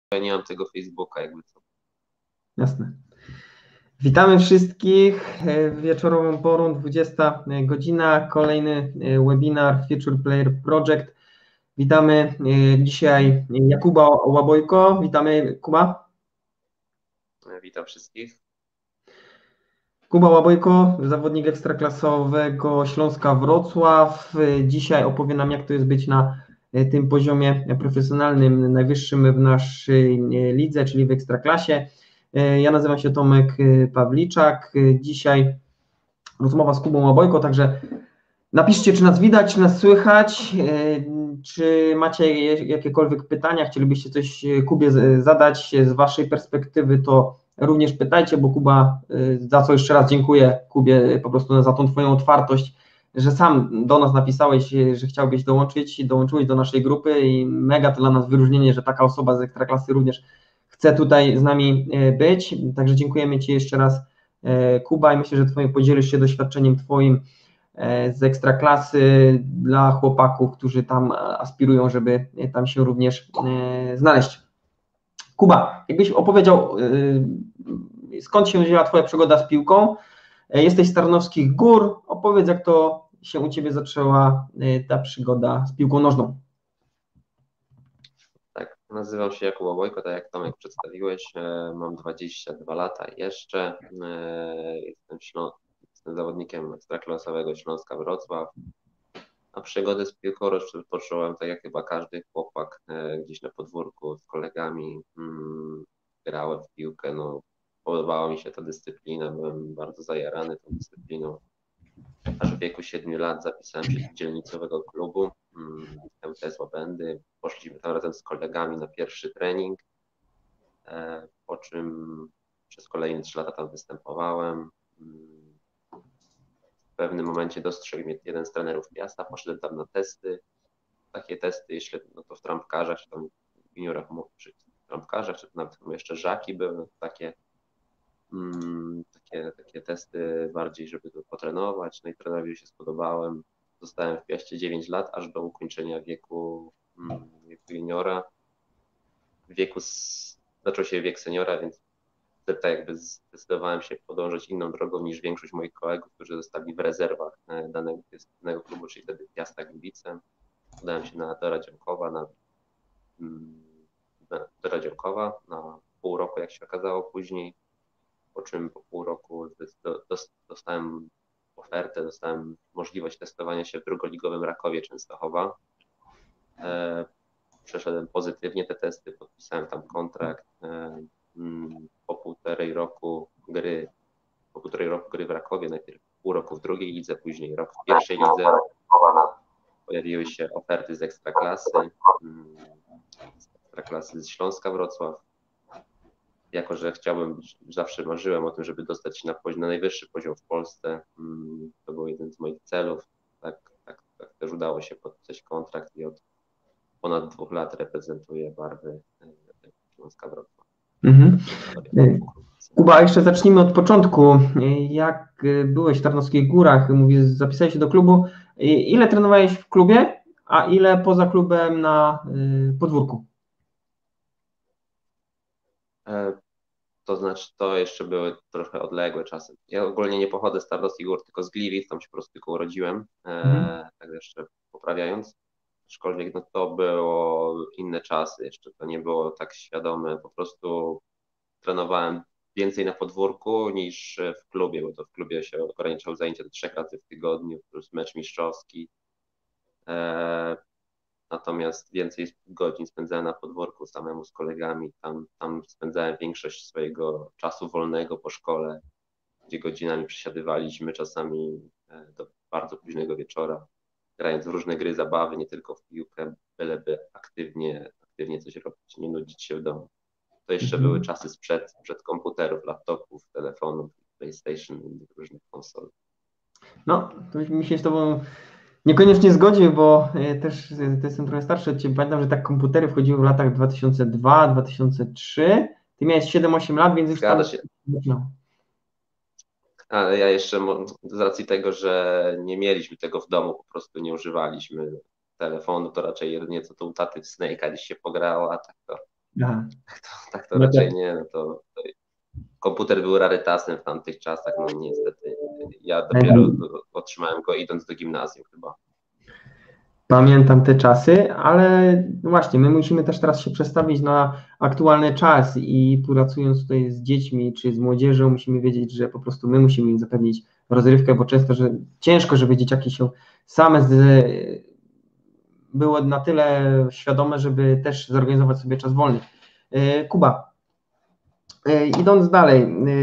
ja nie mam tego Facebooka jakby co. Jasne. Witamy wszystkich wieczorową porą, 20 godzina, kolejny webinar Future Player Project. Witamy dzisiaj Jakuba Łabojko. Witamy, Kuba. Witam wszystkich. Kuba Łabojko, zawodnik ekstraklasowego Śląska Wrocław. Dzisiaj opowie nam, jak to jest być na tym poziomie profesjonalnym, najwyższym w naszej lidze, czyli w Ekstraklasie. Ja nazywam się Tomek Pawliczak. Dzisiaj rozmowa z Kubą Łabojko, także napiszcie, czy nas widać, czy nas słychać, czy macie jakiekolwiek pytania, chcielibyście coś Kubie zadać z waszej perspektywy, to również pytajcie, bo Kuba, za co jeszcze raz dziękuję Kubie po prostu za tą twoją otwartość, że sam do nas napisałeś, że chciałbyś dołączyłeś do naszej grupy i mega to dla nas wyróżnienie, że taka osoba z Ekstraklasy również chce tutaj z nami być, także dziękujemy ci jeszcze raz, Kuba, i myślę, że podzielisz się doświadczeniem twoim z Ekstraklasy dla chłopaków, którzy tam aspirują, żeby tam się również znaleźć. Kuba, jakbyś opowiedział, skąd się wzięła twoja przygoda z piłką? Jesteś z Tarnowskich Gór, opowiedz, jak to się u ciebie zaczęła ta przygoda z piłką nożną. Tak, nazywam się Jakub Łabojko, tak jak Tomek przedstawiłeś. Mam 22 lata jeszcze. Jestem zawodnikiem ekstraklasowego Śląska Wrocław. A przygodę z piłką rozpocząłem tak jak chyba każdy chłopak gdzieś na podwórku z kolegami. Grałem w piłkę, no, podobała mi się ta dyscyplina, byłem bardzo zajarany tą dyscypliną. Aż w wieku 7 lat zapisałem się do dzielnicowego klubu MTS Łabędy. Poszliśmy tam razem z kolegami na pierwszy trening, po czym przez kolejne 3 lata tam występowałem. W pewnym momencie dostrzegł mnie jeden z trenerów miasta, poszedłem tam na testy. Takie testy, jeśli no to w trampkarzach, czy tam w juniorach, czy w trampkarzach, czy nawet jeszcze żaki były takie testy bardziej, żeby to potrenować. No i trenerowi się spodobałem. Zostałem w Piaście 9 lat, aż do ukończenia wieku juniora. Zaczął się wiek seniora, więc wtedy tak jakby zdecydowałem się podążyć inną drogą niż większość moich kolegów, którzy zostali w rezerwach danego klubu, czyli wtedy Piasta Gliwice. Udałem się do Radziąkowa na pół roku, jak się okazało później. Po czym po pół roku dostałem ofertę, dostałem możliwość testowania się w drugoligowym Rakowie Częstochowa. Przeszedłem pozytywnie te testy, podpisałem tam kontrakt. Po półtorej roku gry w Rakowie, najpierw pół roku w drugiej lidze, później rok w pierwszej lidze, pojawiły się oferty z Ekstraklasy z Śląska Wrocław. Jako że zawsze marzyłem o tym, żeby dostać się na najwyższy poziom w Polsce. To był jeden z moich celów. Tak też udało się podpisać kontrakt i od ponad 2 lat reprezentuję barwy Śląska Wrocław. Kuba, jeszcze zacznijmy od początku. Jak byłeś w Tarnowskich Górach, mówisz, zapisałeś się do klubu. Ile trenowałeś w klubie, a ile poza klubem na podwórku? To znaczy, to jeszcze były trochę odległe czasy. Ja ogólnie nie pochodzę z Tarnowskich Gór, tylko z Gliwic, tam się po prostu tylko urodziłem, tak jeszcze poprawiając. Aczkolwiek no, to było inne czasy, jeszcze to nie było tak świadome, po prostu trenowałem więcej na podwórku niż w klubie, bo to w klubie się ograniczało zajęcia do 3 razy w tygodniu, plus mecz mistrzowski. Natomiast więcej godzin spędzałem na podwórku samemu z kolegami. Tam spędzałem większość swojego czasu wolnego po szkole, gdzie godzinami przesiadywaliśmy czasami do bardzo późnego wieczora, grając w różne gry zabawy, nie tylko w piłkę, byleby aktywnie coś robić, nie nudzić się w domu. To jeszcze były czasy sprzed komputerów, laptopów, telefonów, PlayStation i różnych konsol. No, to mi się z tobą niekoniecznie zgodził, bo też jestem trochę starszy od ciebie. Pamiętam, że tak komputery wchodziły w latach 2002-2003. Ty miałeś 7-8 lat, więc już Zgadza tam... się. Ale ja jeszcze z racji tego, że nie mieliśmy tego w domu, po prostu nie używaliśmy telefonu, to raczej jedynie co to u taty w Snake'a gdzieś się pograło, a tak to Aha. Tak to No to raczej nie. No to komputer był rarytasem w tamtych czasach, no niestety. Ja dopiero pamiętam, otrzymałem go idąc do gimnazjum chyba. pamiętam te czasy, ale właśnie my musimy też teraz się przestawić na aktualny czas i tu pracując tutaj z dziećmi czy z młodzieżą, musimy wiedzieć, że po prostu my musimy im zapewnić rozrywkę, bo często, że ciężko, żeby dzieciaki się same było na tyle świadome, żeby też zorganizować sobie czas wolny. Kuba, idąc dalej,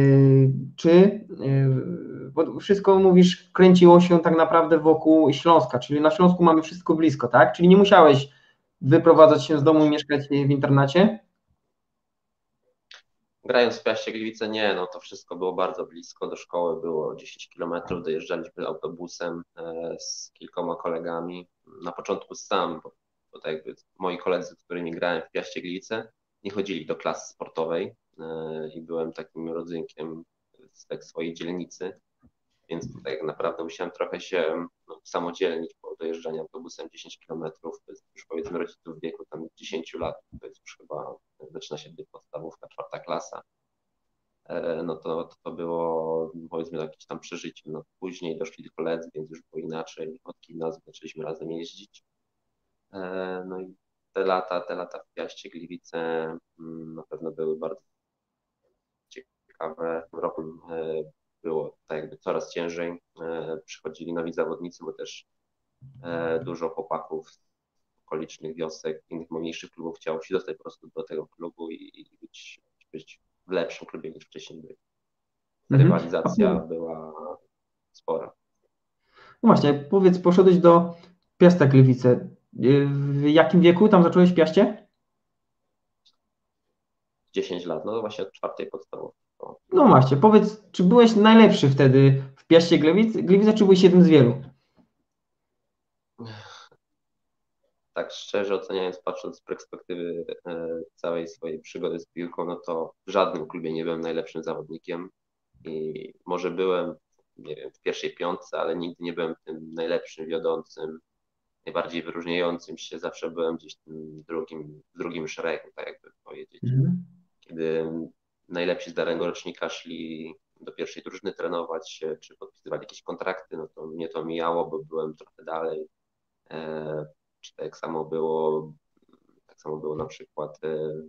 bo wszystko mówisz, kręciło się tak naprawdę wokół Śląska, czyli na Śląsku mamy wszystko blisko, tak? Czyli nie musiałeś wyprowadzać się z domu i mieszkać w internacie? Grając w Piaście Gliwice, nie, no to wszystko było bardzo blisko. Do szkoły było 10 kilometrów, dojeżdżaliśmy autobusem z kilkoma kolegami. Na początku sam, bo tak jakby moi koledzy, z którymi grałem w Piaście Gliwice, nie chodzili do klasy sportowej i byłem takim rodzynkiem z tak swojej dzielnicy, więc tutaj tak naprawdę musiałem trochę się samodzielnić po dojeżdżaniu autobusem 10 kilometrów. To jest już powiedzmy rodziców w wieku tam 10 lat, to jest już chyba zaczyna się być podstawówka, 4. klasa. No to było powiedzmy jakieś tam przeżycie. No, później doszli koledzy, więc już było inaczej. Od gimnazjum zaczęliśmy razem jeździć. No i te lata w Piaście Gliwice na pewno były bardzo ciekawe. W roku było tak jakby coraz ciężej. Przychodzili nowi zawodnicy, bo też dużo chłopaków z okolicznych wiosek, innych mniejszych klubów chciało się dostać po prostu do tego klubu i być w lepszym klubie niż wcześniej byli. Mhm. Rywalizacja była spora. No właśnie, powiedz, poszedłeś do Piasta Gliwice. W jakim wieku tam zacząłeś w Piaście? 10 lat, no właśnie od 4. podstawówki. No właśnie, powiedz, czy byłeś najlepszy wtedy w Piaście Gliwice, czy byłeś jednym z wielu? Tak szczerze oceniając, patrząc z perspektywy całej swojej przygody z piłką, no to w żadnym klubie nie byłem najlepszym zawodnikiem i może byłem, nie wiem, w pierwszej piątce, ale nigdy nie byłem tym najlepszym, wiodącym, najbardziej wyróżniającym się. Zawsze byłem gdzieś tym w drugim szeregu, tak jakby powiedzieć. Mhm. Kiedy najlepsi z danego rocznika szli do pierwszej drużyny trenować, czy podpisywali jakieś kontrakty, no to mnie to mijało, bo byłem trochę dalej. Czy tak samo było na przykład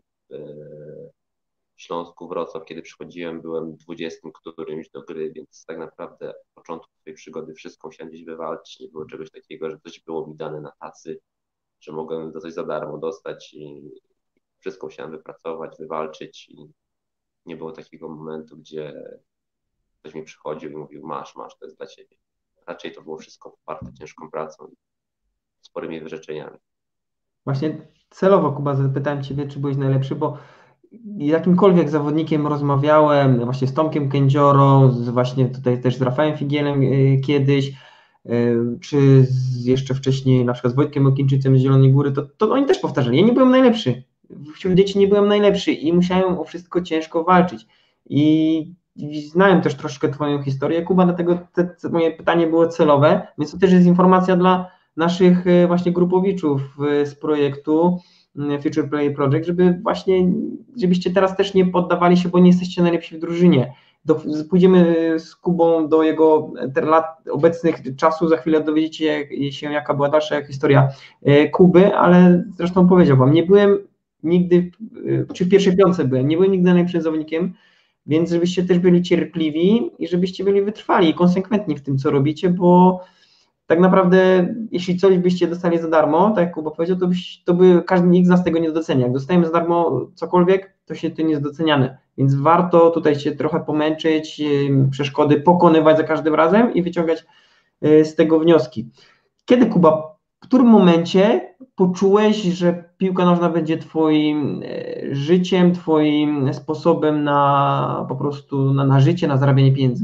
w Śląsku Wrocław, kiedy przychodziłem, byłem 20 którymś do gry, więc tak naprawdę od początku swojej przygody wszystko musiałem gdzieś wywalczyć. Nie było czegoś takiego, że coś było mi dane na tacy, że mogłem za coś za darmo dostać i wszystko musiałem wypracować, wywalczyć i nie było takiego momentu, gdzie ktoś mi przychodził i mówił masz, to jest dla ciebie. Raczej to było wszystko poparte ciężką pracą i sporymi wyrzeczeniami. Właśnie celowo, Kuba, zapytałem Ciebie, czy byłeś najlepszy, bo jakimkolwiek zawodnikiem rozmawiałem, właśnie z Tomkiem Kędziorą, właśnie tutaj też z Rafałem Figielem kiedyś, czy jeszcze wcześniej na przykład z Wojtkiem Okińczycem z Zielonej Góry, to oni też powtarzali, ja nie byłem najlepszy. Wśród dzieci nie byłem najlepszy i musiałem o wszystko ciężko walczyć. I znałem też troszkę Twoją historię, Kuba, dlatego moje pytanie było celowe, więc to też jest informacja dla naszych właśnie grupowiczów z projektu Future Play Project, żebyście teraz też nie poddawali się, bo nie jesteście najlepsi w drużynie. Pójdziemy z Kubą do jego lat obecnych czasów, za chwilę dowiedziecie się, jaka była dalsza historia Kuby, ale zresztą powiedział wam, nie byłem nigdy, czy w pierwszej piątce byłem, nie byłem nigdy najlepszym zawodnikiem, więc żebyście też byli cierpliwi i żebyście byli wytrwali i konsekwentni w tym, co robicie, bo tak naprawdę, jeśli coś byście dostali za darmo, tak jak Kuba powiedział, to by każdy nikt z nas tego nie docenia. Jak dostajemy za darmo cokolwiek, to się to nie jest doceniane. Więc warto tutaj się trochę pomęczyć, przeszkody pokonywać za każdym razem i wyciągać z tego wnioski. Kiedy, Kuba, w którym momencie poczułeś, że piłka nożna będzie twoim życiem, twoim sposobem na po prostu na życie, na zarabianie pieniędzy?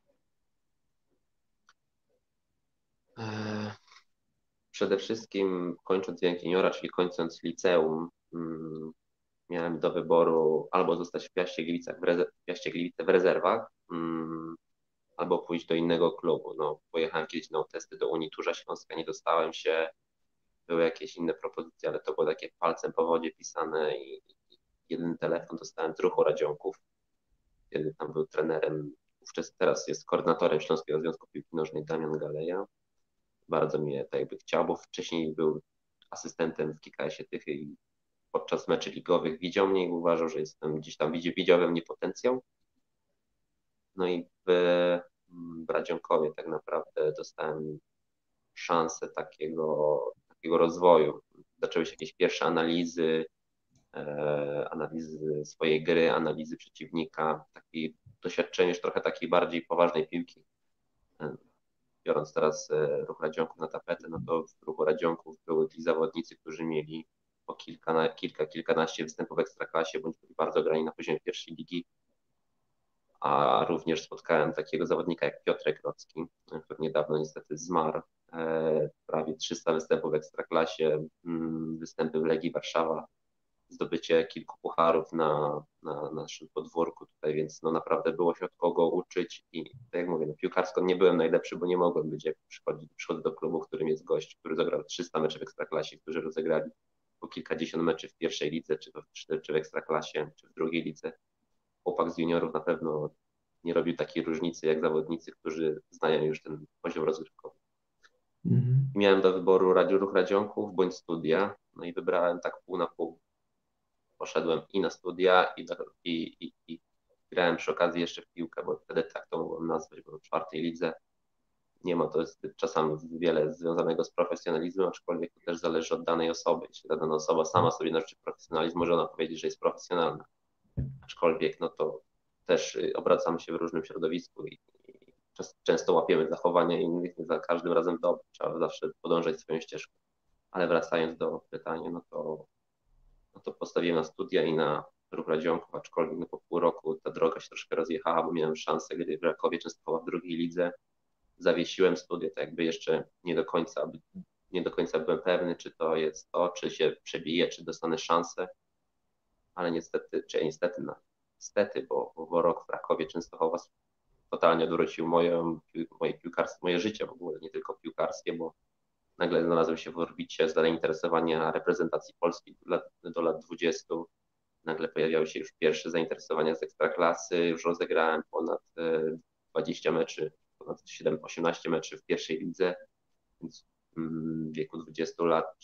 E, Przede wszystkim kończąc wiek juniora, czyli kończąc liceum, miałem do wyboru albo zostać w Piaście Gliwicach w Piaście Gliwice w rezerwach, albo pójść do innego klubu. No, pojechałem kiedyś na testy do Unii Turza Śląska, nie dostałem się, były jakieś inne propozycje, ale to było takie palcem po wodzie pisane i jedyny telefon dostałem z Ruchu Radzionków, kiedy tam był trenerem, teraz jest koordynatorem Śląskiego Związku Piłki Nożnej Damian Galeja. Bardzo mnie tak jakby chciał, bo wcześniej był asystentem w KKS-ie Tychy i podczas meczy ligowych widział mnie i uważał, że jestem gdzieś tam, widział we mnie potencjał. No i w Radzionkowie tak naprawdę dostałem szansę takiego rozwoju. Zaczęły się jakieś pierwsze analizy swojej gry, analizy przeciwnika, takie doświadczenie już trochę takiej bardziej poważnej piłki. Biorąc teraz Ruch Radzionków na tapetę, no to w Ruchu Radzionków były ci zawodnicy, którzy mieli po kilkanaście występów w Ekstraklasie, bądź byli bardzo grani na poziomie pierwszej ligi. A również spotkałem takiego zawodnika jak Piotrek Rocki, który niedawno niestety zmarł. Prawie 300 występów w Ekstraklasie, występy w Legii Warszawa, zdobycie kilku pucharów na naszym podwórku tutaj, więc no naprawdę było się od kogo uczyć i tak jak mówię, no piłkarsko nie byłem najlepszy, bo nie mogłem być, jak przychodzę do klubu, w którym jest gość, który zagrał 300 meczy w Ekstraklasie, którzy rozegrali po kilkadziesiąt meczy w pierwszej lidze, czy w Ekstraklasie, czy w drugiej lidze. Chłopak z juniorów na pewno nie robił takiej różnicy jak zawodnicy, którzy znają już ten poziom rozgrywkowy. Miałem do wyboru Ruch Radzionków bądź studia, no i wybrałem tak pół na pół. Poszedłem i na studia i grałem przy okazji jeszcze w piłkę, bo wtedy tak to mogłem nazwać, bo w czwartej lidze nie ma to czasami wiele związanego z profesjonalizmem, aczkolwiek to też zależy od danej osoby. Jeśli ta dana osoba sama sobie narzuci profesjonalizm, może ona powiedzieć, że jest profesjonalna. Aczkolwiek no to też obracamy się w różnym środowisku i często łapiemy zachowania innych, za każdym razem dobrze, trzeba zawsze podążać swoją ścieżką. Ale wracając do pytania, no to postawiłem na studia i na Ruch Radzionków, aczkolwiek no po pół roku ta droga się troszkę rozjechała, bo miałem szansę gry w Rakowie Częstochowa w drugiej lidze. Zawiesiłem studia, tak jakby jeszcze nie do końca byłem pewny, czy to jest to, czy się przebiję, czy dostanę szansę, ale niestety, bo rok w Rakowie Częstochowa totalnie odwrócił moje życie w ogóle, nie tylko piłkarskie, bo nagle znalazłem się w orbicie zainteresowania reprezentacji Polski do lat 20. Nagle pojawiały się już pierwsze zainteresowania z Ekstraklasy, już rozegrałem ponad 20 meczy, ponad 18 meczy w pierwszej lidze, więc w wieku 20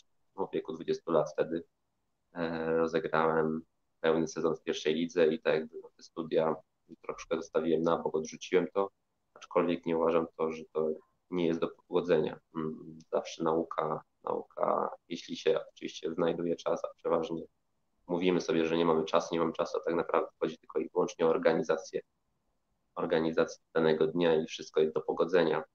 lat wtedy rozegrałem pełny sezon w pierwszej lidze i tak jakby te studia troszkę zostawiłem na bok, odrzuciłem to, aczkolwiek nie uważam że to nie jest do pogodzenia. Zawsze nauka, jeśli się oczywiście znajduje czas, a przeważnie mówimy sobie, że nie mamy czasu, a tak naprawdę chodzi tylko i wyłącznie o organizację danego dnia i wszystko jest do pogodzenia.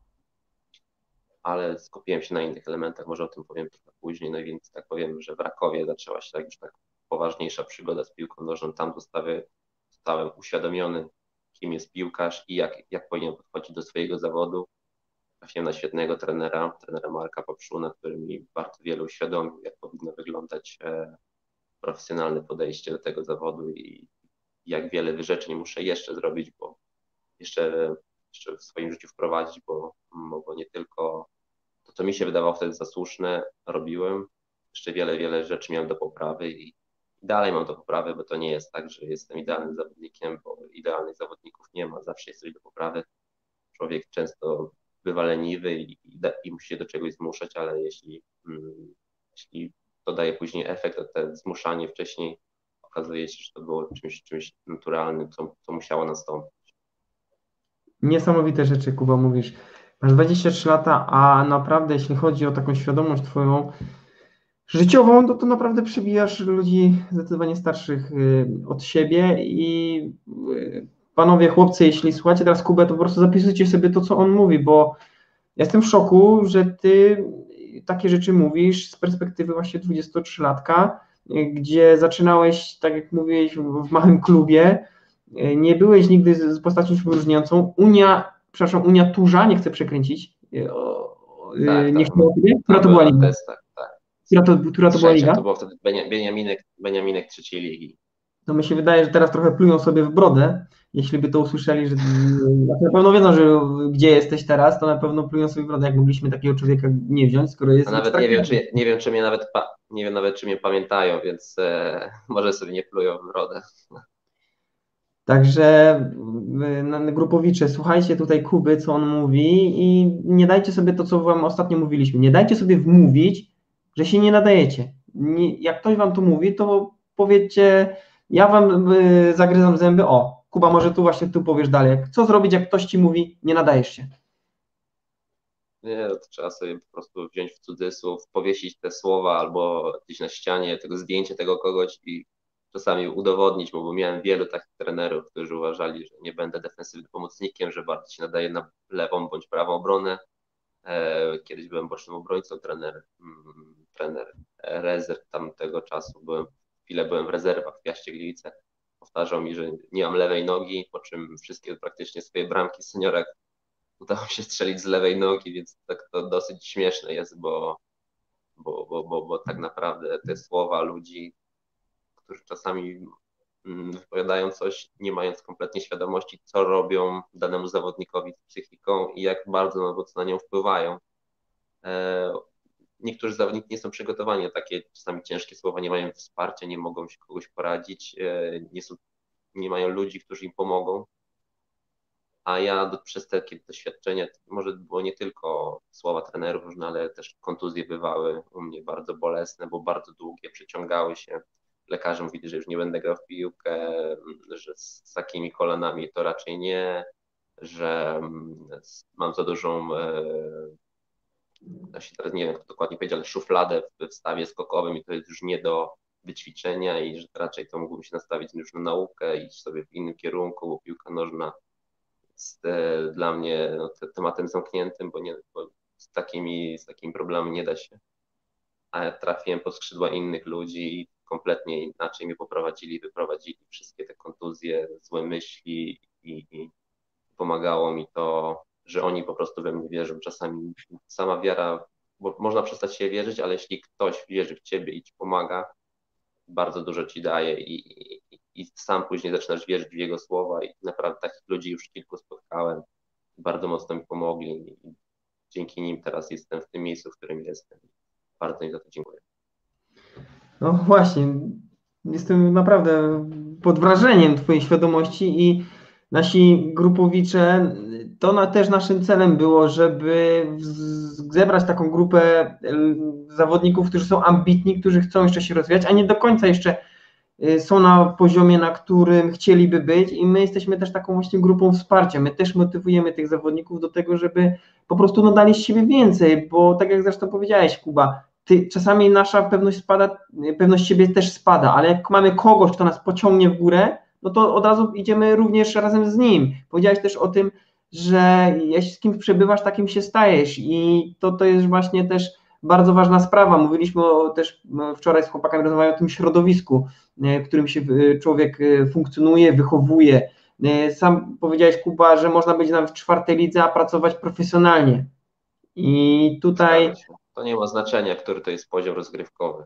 Ale skupiłem się na innych elementach, może o tym powiem trochę później, no więc tak powiem, że w Rakowie zaczęła się już tak poważniejsza przygoda z piłką nożną, tam zostałem uświadomiony, kim jest piłkarz i jak powinien podchodzić do swojego zawodu. Trafiłem na świetnego trenera Marka Papszuna, który mi bardzo wiele uświadomił, jak powinno wyglądać profesjonalne podejście do tego zawodu i jak wiele wyrzeczeń muszę jeszcze zrobić, bo jeszcze w swoim życiu wprowadzić, bo nie tylko to, co mi się wydawało wtedy za słuszne, robiłem. Jeszcze wiele rzeczy miałem do poprawy i dalej mam do poprawy, bo to nie jest tak, że jestem idealnym zawodnikiem, bo idealnych zawodników nie ma, zawsze jest coś do poprawy. Człowiek często bywa leniwy i musi się do czegoś zmuszać, ale jeśli to daje później efekt, to te zmuszanie wcześniej okazuje się, że to było czymś naturalnym, co musiało nastąpić. Niesamowite rzeczy, Kuba, mówisz. Masz 23 lata, a naprawdę jeśli chodzi o taką świadomość twoją życiową, to naprawdę przebijasz ludzi zdecydowanie starszych od siebie i panowie, chłopcy, jeśli słuchacie teraz Kubę, to po prostu zapisujcie sobie to, co on mówi, bo ja jestem w szoku, że ty takie rzeczy mówisz z perspektywy właśnie 23-latka, gdzie zaczynałeś, tak jak mówiłeś, w małym klubie, nie byłeś nigdy z postacią się wyróżniającą. Unia Turza, nie chcę przekręcić, nie chcę która to była liga? Która to była liga? To było wtedy Beniaminek trzeciej ligi. To mi się wydaje, że teraz trochę plują sobie w brodę, jeśli by to usłyszeli, że na pewno wiedzą, że gdzie jesteś teraz, to na pewno plują sobie w brodę, jak mogliśmy takiego człowieka nie wziąć, skoro A jest w nawet nie wiem, Ekstraklasie. czy mnie nawet, nie wiem nawet, czy mnie pamiętają, więc może sobie nie plują w brodę. Także grupowicze, słuchajcie tutaj Kuby, co on mówi i nie dajcie sobie to, co wam ostatnio mówiliśmy. Nie dajcie sobie wmówić, że się nie nadajecie. Nie, jak ktoś wam to mówi, to powiedzcie, ja wam zagryzam zęby, o, Kuba, może tu właśnie tu powiesz dalej. Co zrobić, jak ktoś ci mówi, nie nadajesz się? Nie, to trzeba sobie po prostu wziąć w cudzysłów, powiesić te słowa albo gdzieś na ścianie tego zdjęcie tego kogoś i czasami udowodnić, bo miałem wielu takich trenerów, którzy uważali, że nie będę defensywnym pomocnikiem, że bardziej się nadaje na lewą bądź prawą obronę. Kiedyś byłem bocznym obrońcą, trener rezerw tamtego czasu. Chwilę byłem w rezerwach w Piaście Gliwice. Powtarzał mi, że nie mam lewej nogi, po czym wszystkie praktycznie swoje bramki w seniorach udało mi się strzelić z lewej nogi, więc tak to dosyć śmieszne jest, bo tak naprawdę te słowa ludzi, którzy czasami wypowiadają coś, nie mając kompletnie świadomości, co robią danemu zawodnikowi z psychiką i jak bardzo mocno na nią wpływają. Niektórzy zawodnicy nie są przygotowani na takie czasami ciężkie słowa, nie mają wsparcia, nie mogą się kogoś poradzić, nie mają ludzi, którzy im pomogą. A ja przez takie doświadczenia, może było nie tylko słowa trenerów różne, ale też kontuzje bywały u mnie bardzo bolesne, bo bardzo długie, przeciągały się. Lekarze mówili, że już nie będę grał w piłkę, że z takimi kolanami to raczej nie, że mam za dużą, ja się teraz nie wiem, jak to dokładnie powiedzieć, ale szufladę w stawie skokowym i to jest już nie do wyćwiczenia i że raczej to mógłbym się nastawić już na naukę, iść sobie w innym kierunku, bo piłka nożna jest dla mnie tematem zamkniętym, bo z takimi problemami nie da się. A ja trafiłem pod skrzydła innych ludzi i kompletnie inaczej mnie wyprowadzili wszystkie te kontuzje, złe myśli i pomagało mi to, że oni po prostu we mnie wierzą. Czasami sama wiara, bo można przestać się wierzyć, ale jeśli ktoś wierzy w ciebie i ci pomaga, bardzo dużo ci daje i sam później zaczynasz wierzyć w jego słowa i naprawdę takich ludzi już kilku spotkałem. Bardzo mocno mi pomogli i dzięki nim teraz jestem w tym miejscu, w którym jestem. Bardzo im za to dziękuję. No właśnie, jestem naprawdę pod wrażeniem Twojej świadomości i nasi grupowicze, też naszym celem było, żeby zebrać taką grupę zawodników, którzy są ambitni, którzy chcą jeszcze się rozwijać, a nie do końca jeszcze są na poziomie, na którym chcieliby być i my jesteśmy też taką właśnie grupą wsparcia. My też motywujemy tych zawodników do tego, żeby po prostu dali z siebie więcej, bo tak jak zresztą powiedziałeś, Kuba, czasami nasza pewność spada, pewność siebie też spada, ale jak mamy kogoś, kto nas pociągnie w górę, no to od razu idziemy również razem z nim. Powiedziałeś też o tym, że jeśli z kimś przebywasz, takim się stajesz i to jest właśnie też bardzo ważna sprawa. Mówiliśmy też wczoraj z chłopakami rozmawiając o tym środowisku, w którym się człowiek funkcjonuje, wychowuje. Sam powiedziałeś, Kuba, że można być nawet w czwartej lidze, a pracować profesjonalnie. I tutaj, Zgadza się. To nie ma znaczenia, który to jest poziom rozgrywkowy.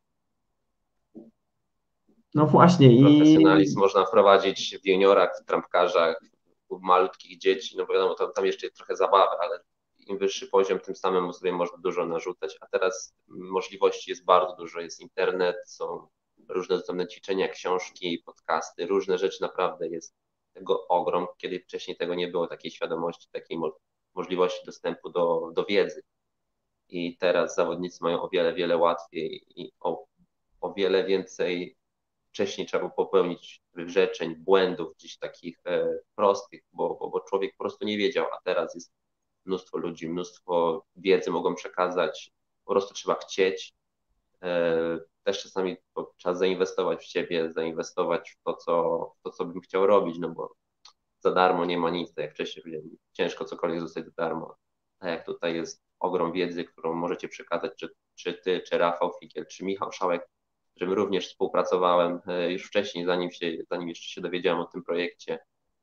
no właśnie, Profesjonalizm można wprowadzić w juniorach, w trampkarzach, u malutkich dzieci, no bo wiadomo, tam jeszcze jest trochę zabawy, ale im wyższy poziom, tym samemu sobie można dużo narzucać, a teraz możliwości jest bardzo dużo, jest internet, są różne dostępne ćwiczenia, książki, podcasty, różne rzeczy, naprawdę jest tego ogrom, kiedy wcześniej tego nie było, takiej świadomości, takiej możliwości dostępu do wiedzy. I teraz zawodnicy mają o wiele, wiele łatwiej i o wiele więcej wcześniej trzeba było popełnić wyrzeczeń, błędów gdzieś takich prostych, bo człowiek po prostu nie wiedział, a teraz jest mnóstwo ludzi, mnóstwo wiedzy mogą przekazać, po prostu trzeba chcieć. Też czasami trzeba zainwestować w siebie, zainwestować w to, co bym chciał robić, no bo za darmo nie ma nic, tak jak wcześniej powiedziałem, ciężko cokolwiek zostać za darmo. A jak tutaj jest ogrom wiedzy, którą możecie przekazać, czy ty, czy Rafał Fikiel, czy Michał Szałek, z którym również współpracowałem już wcześniej, zanim jeszcze się dowiedziałem o tym projekcie.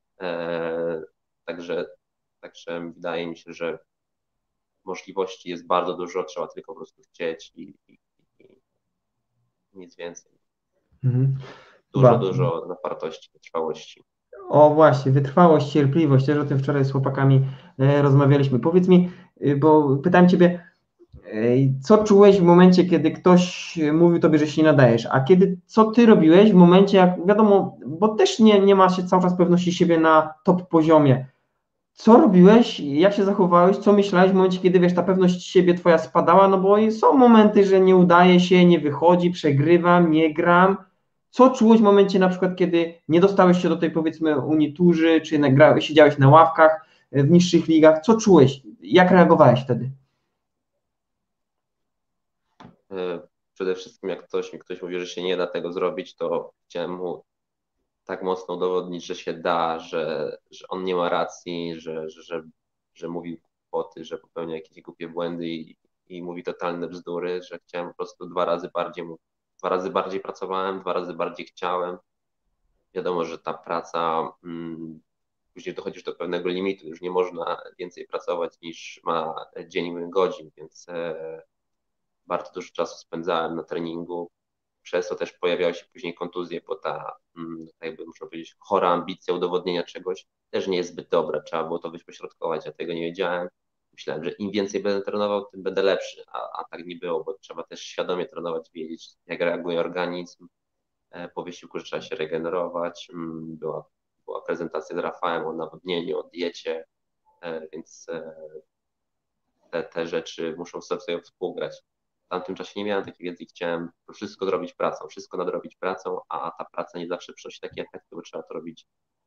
Także wydaje mi się, że możliwości jest bardzo dużo, trzeba tylko po prostu chcieć i nic więcej. mhm. Dużo napartości, wytrwałości. O właśnie, wytrwałość, cierpliwość, też o tym wczoraj z chłopakami rozmawialiśmy. Powiedz mi, bo pytałem Ciebie, co czułeś w momencie, kiedy ktoś mówił Tobie, że się nie nadajesz, a co Ty robiłeś w momencie, jak wiadomo, bo też nie ma się cały czas pewności siebie na top poziomie. Co robiłeś, jak się zachowałeś, co myślałeś w momencie, kiedy wiesz, ta pewność siebie Twoja spadała, no bo są momenty, że nie udaje się, nie wychodzi, przegrywam, nie gram. Co czułeś w momencie na przykład, kiedy nie dostałeś się do tej powiedzmy uniturzy, czy siedziałeś na ławkach w niższych ligach, co czułeś? Jak reagowałeś wtedy? Przede wszystkim jak ktoś mówi, że się nie da tego zrobić, to chciałem mu tak mocno udowodnić, że się da, że on nie ma racji, że mówi głupoty, że popełnia jakieś głupie błędy i mówi totalne bzdury, że chciałem po prostu dwa razy bardziej pracowałem, dwa razy bardziej chciałem. Wiadomo, że ta praca później dochodzisz do pewnego limitu, już nie można więcej pracować niż ma dzień godzin, więc bardzo dużo czasu spędzałem na treningu. Przez to też pojawiały się później kontuzje, bo jakby można powiedzieć, chora ambicja udowodnienia czegoś też nie jest zbyt dobra. Trzeba było to wypośrodkować. Ja tego nie wiedziałem. Myślałem, że im więcej będę trenował, tym będę lepszy, a tak nie było, bo trzeba też świadomie trenować, wiedzieć, jak reaguje organizm. Po wysiłku, że trzeba się regenerować. Była prezentacja z Rafałem o nawodnieniu, o diecie, więc te rzeczy muszą sobie współgrać. W tamtym czasie nie miałem takiej wiedzy i chciałem to wszystko zrobić pracą, wszystko nadrobić pracą, a ta praca nie zawsze przynosi takie efekty, bo trzeba to robić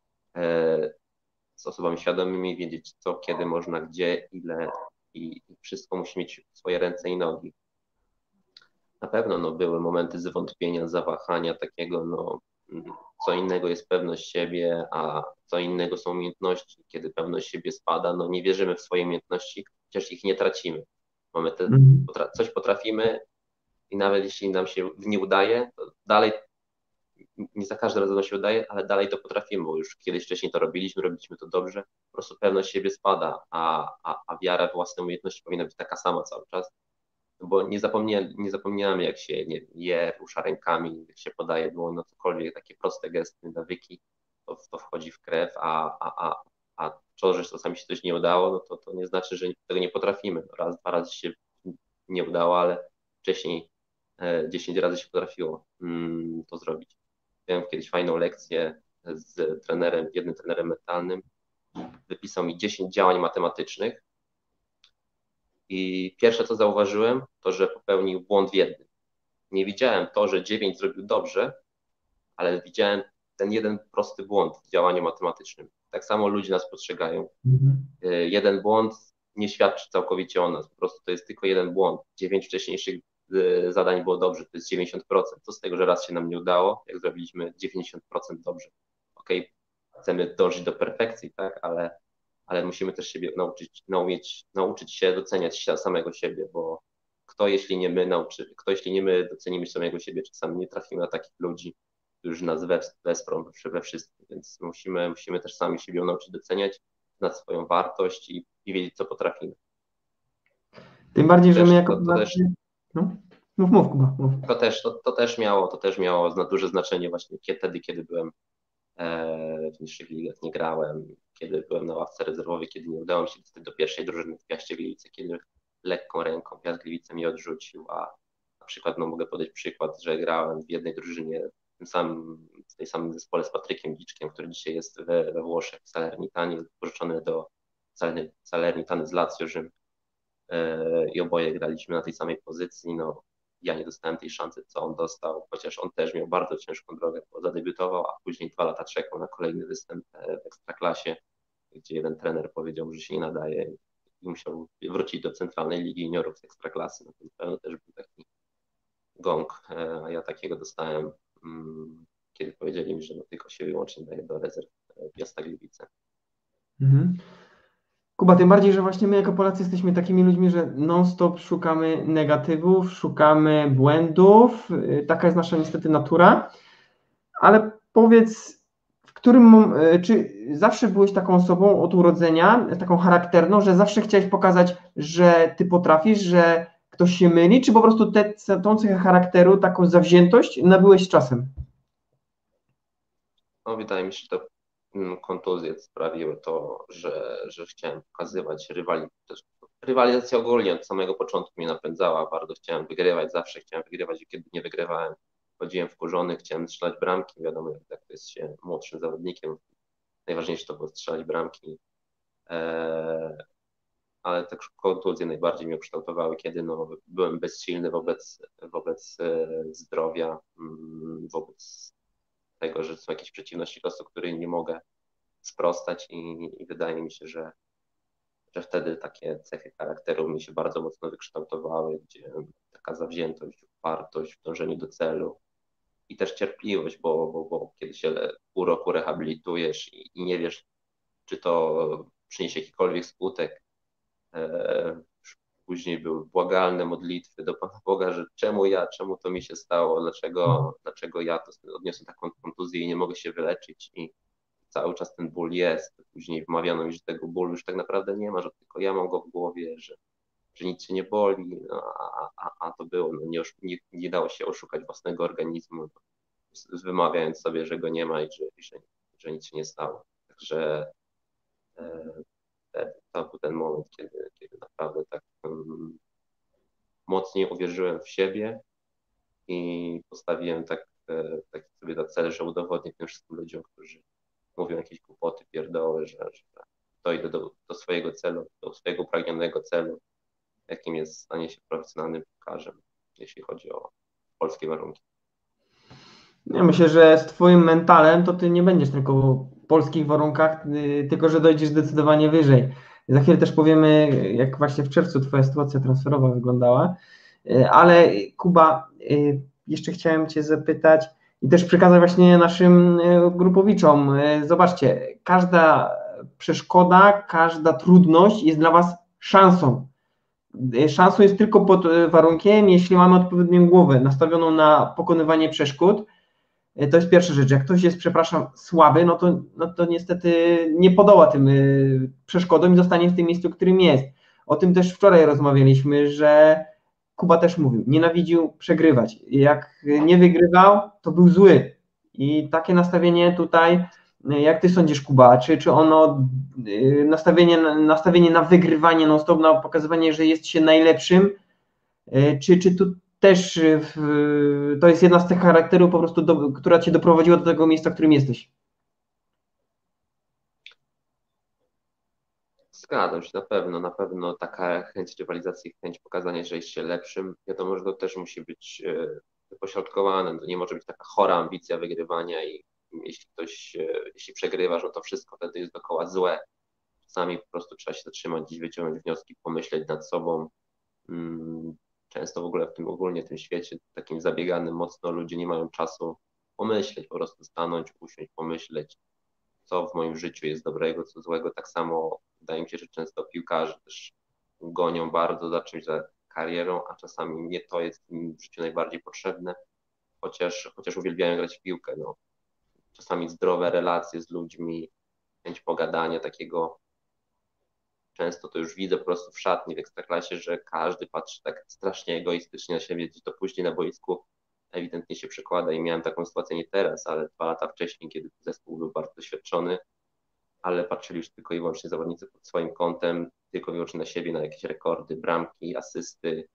z osobami świadomymi, wiedzieć co, kiedy można, gdzie, ile i wszystko musi mieć swoje ręce i nogi. Na pewno były momenty zwątpienia, zawahania takiego, co innego jest pewność siebie, a co innego są umiejętności. Kiedy pewność siebie spada, nie wierzymy w swoje umiejętności, chociaż ich nie tracimy. Coś potrafimy i nawet jeśli nam się nie udaje, to dalej, nie za każdym razem nam się udaje, ale dalej to potrafimy, bo już kiedyś wcześniej to robiliśmy to dobrze, po prostu pewność siebie spada, a wiara w własne umiejętności powinna być taka sama cały czas, bo nie zapomniamy jak się je, rusza rękami, jak się podaje dłoń, cokolwiek, takie proste gesty, nawyki, to wchodzi w krew, a to, że czasami się coś nie udało, to nie znaczy, że tego nie potrafimy. Raz, dwa razy się nie udało, ale wcześniej 10 razy się potrafiło to zrobić. Miałem kiedyś fajną lekcję z jednym trenerem mentalnym. Wypisał mi 10 działań matematycznych i pierwsze co zauważyłem, to że popełnił błąd w jednym. Nie widziałem to, że 9 zrobił dobrze, ale widziałem ten jeden prosty błąd w działaniu matematycznym. Tak samo ludzie nas postrzegają. Jeden błąd nie świadczy całkowicie o nas. Po prostu to jest tylko jeden błąd. 9 wcześniejszych zadań było dobrze, to jest 90%. Co z tego, że raz się nam nie udało, jak zrobiliśmy 90% dobrze. Okej, chcemy dążyć do perfekcji, tak, ale musimy też siebie nauczyć się doceniać samego siebie, bo kto jeśli nie my docenimy samego siebie, czasami nie trafimy na takich ludzi, którzy nas wesprą we wszystkim, więc musimy też sami siebie nauczyć doceniać, znać swoją wartość i wiedzieć, co potrafimy. Tym bardziej, że my jako Polacy... No, mów, Kuba, mów. To też miało duże znaczenie właśnie wtedy, kiedy byłem w niższych ligach, nie grałem, kiedy byłem na ławce rezerwowej, kiedy nie udało mi się dostać do pierwszej drużyny w Piaście Gliwice, kiedy lekką ręką Piast Gliwice mnie odrzucił, a na przykład mogę podać przykład, że grałem w jednej drużynie w tej samym zespole z Patrykiem Giczkiem, który dzisiaj jest we Włoszech, w Salernitanie, pożyczony do Salernitany z Lazio Rzym i oboje graliśmy na tej samej pozycji. Ja nie dostałem tej szansy, co on dostał, chociaż on też miał bardzo ciężką drogę, bo zadebiutował, a później 2 lata czekał na kolejny występ w Ekstraklasie, gdzie jeden trener powiedział mu, że się nie nadaje i musiał wrócić do centralnej ligi juniorów z Ekstraklasy. To na pewno też był taki gong, a ja takiego dostałem, kiedy powiedzieli mi, że tylko się wyłącznie daje do rezerw Piasta Gliwice. Kuba, tym bardziej, że właśnie my jako Polacy jesteśmy takimi ludźmi, że non-stop szukamy negatywów, szukamy błędów. Taka jest nasza niestety natura. Ale powiedz, czy zawsze byłeś taką osobą od urodzenia, taką charakterną, że zawsze chciałeś pokazać, że ty potrafisz, że ktoś się myli, czy po prostu tą cechę charakteru, taką zawziętość nabyłeś z czasem? Wydaje mi się, że to kontuzje sprawiły to, że chciałem pokazywać rywalizacja ogólnie od samego początku mnie napędzała, bardzo chciałem wygrywać, zawsze chciałem wygrywać i kiedy nie wygrywałem, chodziłem wkurzony, chciałem strzelać bramki, wiadomo jak to jest się młodszym zawodnikiem, najważniejsze to było strzelać bramki, ale te kontuzje najbardziej mnie ukształtowały, kiedy byłem bezsilny wobec zdrowia, wobec tego, że są jakieś przeciwności losu, których nie mogę sprostać i wydaje mi się, że wtedy takie cechy charakteru mi się bardzo mocno wykształtowały, gdzie taka zawziętość, upartość w dążeniu do celu i też cierpliwość, bo kiedy się pół roku rehabilitujesz i nie wiesz, czy to przyniesie jakikolwiek skutek, później były błagalne modlitwy do Pana Boga, że czemu to mi się stało, dlaczego ja to odniosłem taką kontuzję i nie mogę się wyleczyć i cały czas ten ból jest. Później wmawiano mi, że tego bólu już tak naprawdę nie ma, że tylko ja mam go w głowie, że nic się nie boli, a to było, nie dało się oszukać własnego organizmu, wymawiając sobie, że go nie ma i że nic się nie stało. Także to był ten moment, kiedy naprawdę tak mocniej uwierzyłem w siebie i postawiłem tak sobie za cel, że udowodnię tym wszystkim ludziom, którzy mówią jakieś głupoty, pierdoły, że dojdę do swojego celu, do swojego upragnionego celu, jakim jest stanie się profesjonalnym piłkarzem, jeśli chodzi o polskie warunki. Ja myślę, że z Twoim mentalem to Ty nie będziesz tylko w polskich warunkach, tylko że dojdziesz zdecydowanie wyżej. Za chwilę też powiemy, jak właśnie w czerwcu Twoja sytuacja transferowa wyglądała, ale Kuba, jeszcze chciałem Cię zapytać i też przekazać właśnie naszym grupowiczom. Zobaczcie, każda przeszkoda, każda trudność jest dla Was szansą. Szansą jest tylko pod warunkiem, jeśli mamy odpowiednią głowę nastawioną na pokonywanie przeszkód. To jest pierwsza rzecz. Jak ktoś jest, przepraszam, słaby, no to niestety nie podoła tym przeszkodom i zostanie w tym miejscu, w którym jest. O tym też wczoraj rozmawialiśmy, że Kuba też mówił, nienawidził przegrywać. Jak nie wygrywał, to był zły. I takie nastawienie tutaj, jak ty sądzisz, Kuba, czy ono nastawienie na wygrywanie non-stop, na pokazywanie, że jest się najlepszym, czy tu też to jest jedna z tych charakterów po prostu, która cię doprowadziła do tego miejsca, w którym jesteś? Zgadzam się, na pewno taka chęć rywalizacji, chęć pokazania, że jest się lepszym, wiadomo, że to też musi być wypośrodkowane, to nie może być taka chora ambicja wygrywania i jeśli przegrywasz, no to wszystko wtedy jest dookoła złe. Czasami po prostu trzeba się zatrzymać, gdzieś wyciągnąć wnioski, pomyśleć nad sobą. Często w ogóle w tym świecie takim zabieganym mocno ludzie nie mają czasu pomyśleć, po prostu stanąć, usiąść, pomyśleć, co w moim życiu jest dobrego, co złego. Tak samo wydaje mi się, że często piłkarze też gonią bardzo za czymś, za karierą, a czasami nie to jest im w życiu najbardziej potrzebne, chociaż uwielbiają grać w piłkę. No. Czasami zdrowe relacje z ludźmi, chęć pogadania takiego. Często to już widzę po prostu w szatni w Ekstraklasie, że każdy patrzy tak strasznie egoistycznie na siebie, gdzieś to później na boisku ewidentnie się przekłada i miałem taką sytuację nie teraz, ale 2 lata wcześniej, kiedy zespół był bardzo doświadczony, ale patrzyli już tylko i wyłącznie zawodnicy pod swoim kątem, tylko i wyłącznie na siebie, na jakieś rekordy, bramki, asysty,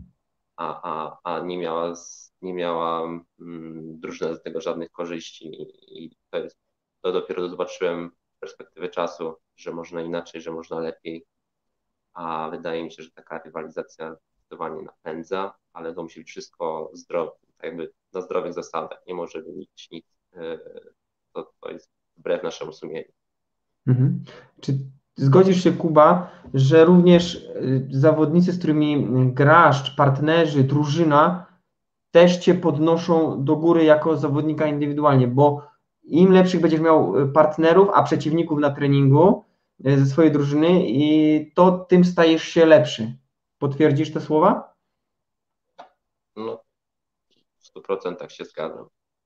a nie miała drużyna z tego żadnych korzyści i to dopiero zobaczyłem z perspektywy czasu, że można inaczej, że można lepiej, a wydaje mi się, że taka rywalizacja zdecydowanie napędza, ale to musi być wszystko zdrowe, tak jakby na zdrowych zasadach, nie może być nic, to jest wbrew naszemu sumieniu. Mhm. Czy zgodzisz się, Kuba, że również zawodnicy, z którymi grasz, partnerzy, drużyna, też cię podnoszą do góry jako zawodnika indywidualnie, bo im lepszych będziesz miał partnerów, a przeciwników na treningu ze swojej drużyny, i to tym stajesz się lepszy. Potwierdzisz te słowa? No, w 100% się zgadzam.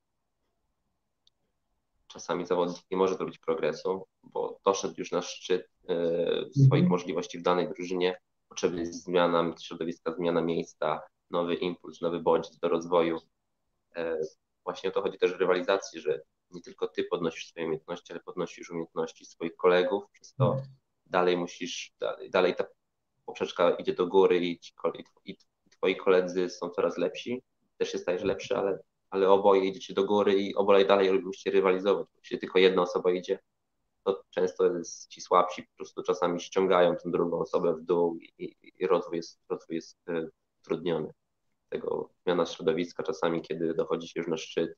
Czasami zawodnik nie może zrobić progresu, bo doszedł już na szczyt swoich możliwości w danej drużynie. Potrzebna jest zmiana środowiska, zmiana miejsca, nowy impuls, nowy bodziec do rozwoju. Właśnie o to chodzi też w rywalizacji, że nie tylko ty podnosisz swoje umiejętności, ale podnosisz umiejętności swoich kolegów, przez to dalej dalej ta poprzeczka idzie do góry i twoi koledzy są coraz lepsi, też się stajesz lepszy, ale oboje idziecie do góry i oboje dalej musicie rywalizować. Jeśli tylko jedna osoba idzie, to często jest ci słabsi, po prostu czasami ściągają tę drugą osobę w dół i rozwój jest utrudniony. Tego zmiana środowiska czasami, kiedy dochodzi się już na szczyt,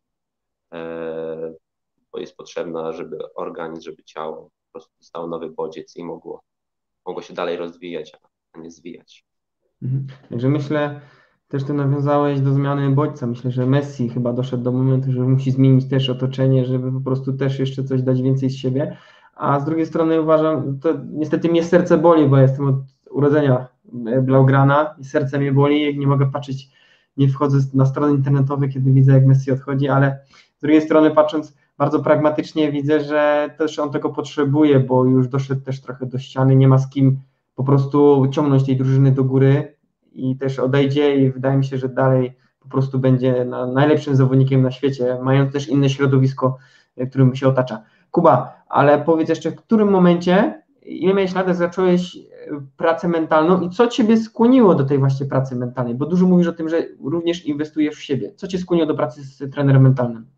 bo jest potrzebna, żeby organizm, żeby ciało po prostu dostało nowy bodziec i mogło się dalej rozwijać, a nie zwijać. Także myślę, też tu nawiązałeś do zmiany bodźca. Myślę, że Messi chyba doszedł do momentu, że musi zmienić też otoczenie, żeby po prostu też jeszcze coś dać więcej z siebie. A z drugiej strony uważam, to niestety mnie serce boli, bo jestem od urodzenia Blaugrana i serce mnie boli, nie mogę patrzeć, nie wchodzę na strony internetowe, kiedy widzę, jak Messi odchodzi, ale z drugiej strony patrząc bardzo pragmatycznie widzę, że też on tego potrzebuje, bo już doszedł też trochę do ściany, nie ma z kim po prostu ciągnąć tej drużyny do góry i też odejdzie i wydaje mi się, że dalej po prostu będzie najlepszym zawodnikiem na świecie, mając też inne środowisko, którym się otacza. Kuba, ale powiedz jeszcze, w którym momencie, ile miałeś lat, jak zacząłeś pracę mentalną i co Ciebie skłoniło do tej właśnie pracy mentalnej? Bo dużo mówisz o tym, że również inwestujesz w siebie. Co Cię skłoniło do pracy z trenerem mentalnym?